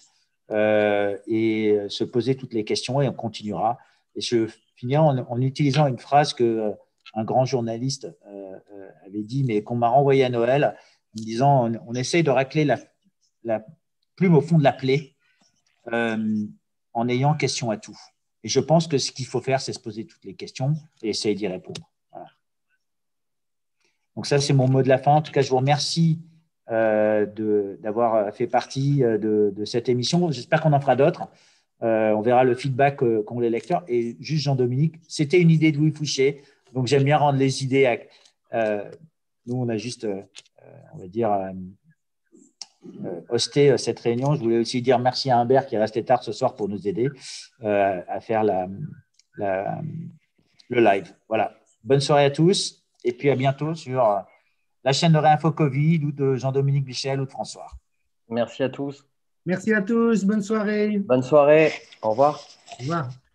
euh, et se poser toutes les questions, et on continuera. Et je finirai en, en utilisant une phrase que euh, un grand journaliste euh, euh, avait dit, mais qu'on m'a renvoyé à Noël, en me disant on, on essaye de racler la, la plume au fond de la plaie euh, en ayant question à tout. Et je pense que ce qu'il faut faire, c'est se poser toutes les questions et essayer d'y répondre. Voilà. Donc ça, c'est mon mot de la fin. En tout cas, je vous remercie euh, de, d'avoir fait partie de, de cette émission. J'espère qu'on en fera d'autres. Euh, on verra le feedback euh, qu'ont les lecteurs. Et juste Jean-Dominique, c'était une idée de Louis Fouché. Donc, j'aime bien rendre les idées. À, euh, nous, on a juste, euh, on va dire, euh, euh, hosté euh, cette réunion. Je voulais aussi dire merci à Humbert qui est resté tard ce soir pour nous aider euh, à faire la, la, le live. Voilà. Bonne soirée à tous. Et puis, à bientôt sur la chaîne de Réinfo Covid ou de Jean-Dominique Michel ou de François. Merci à tous. Merci à tous. Bonne soirée. Bonne soirée. Au revoir. Au revoir.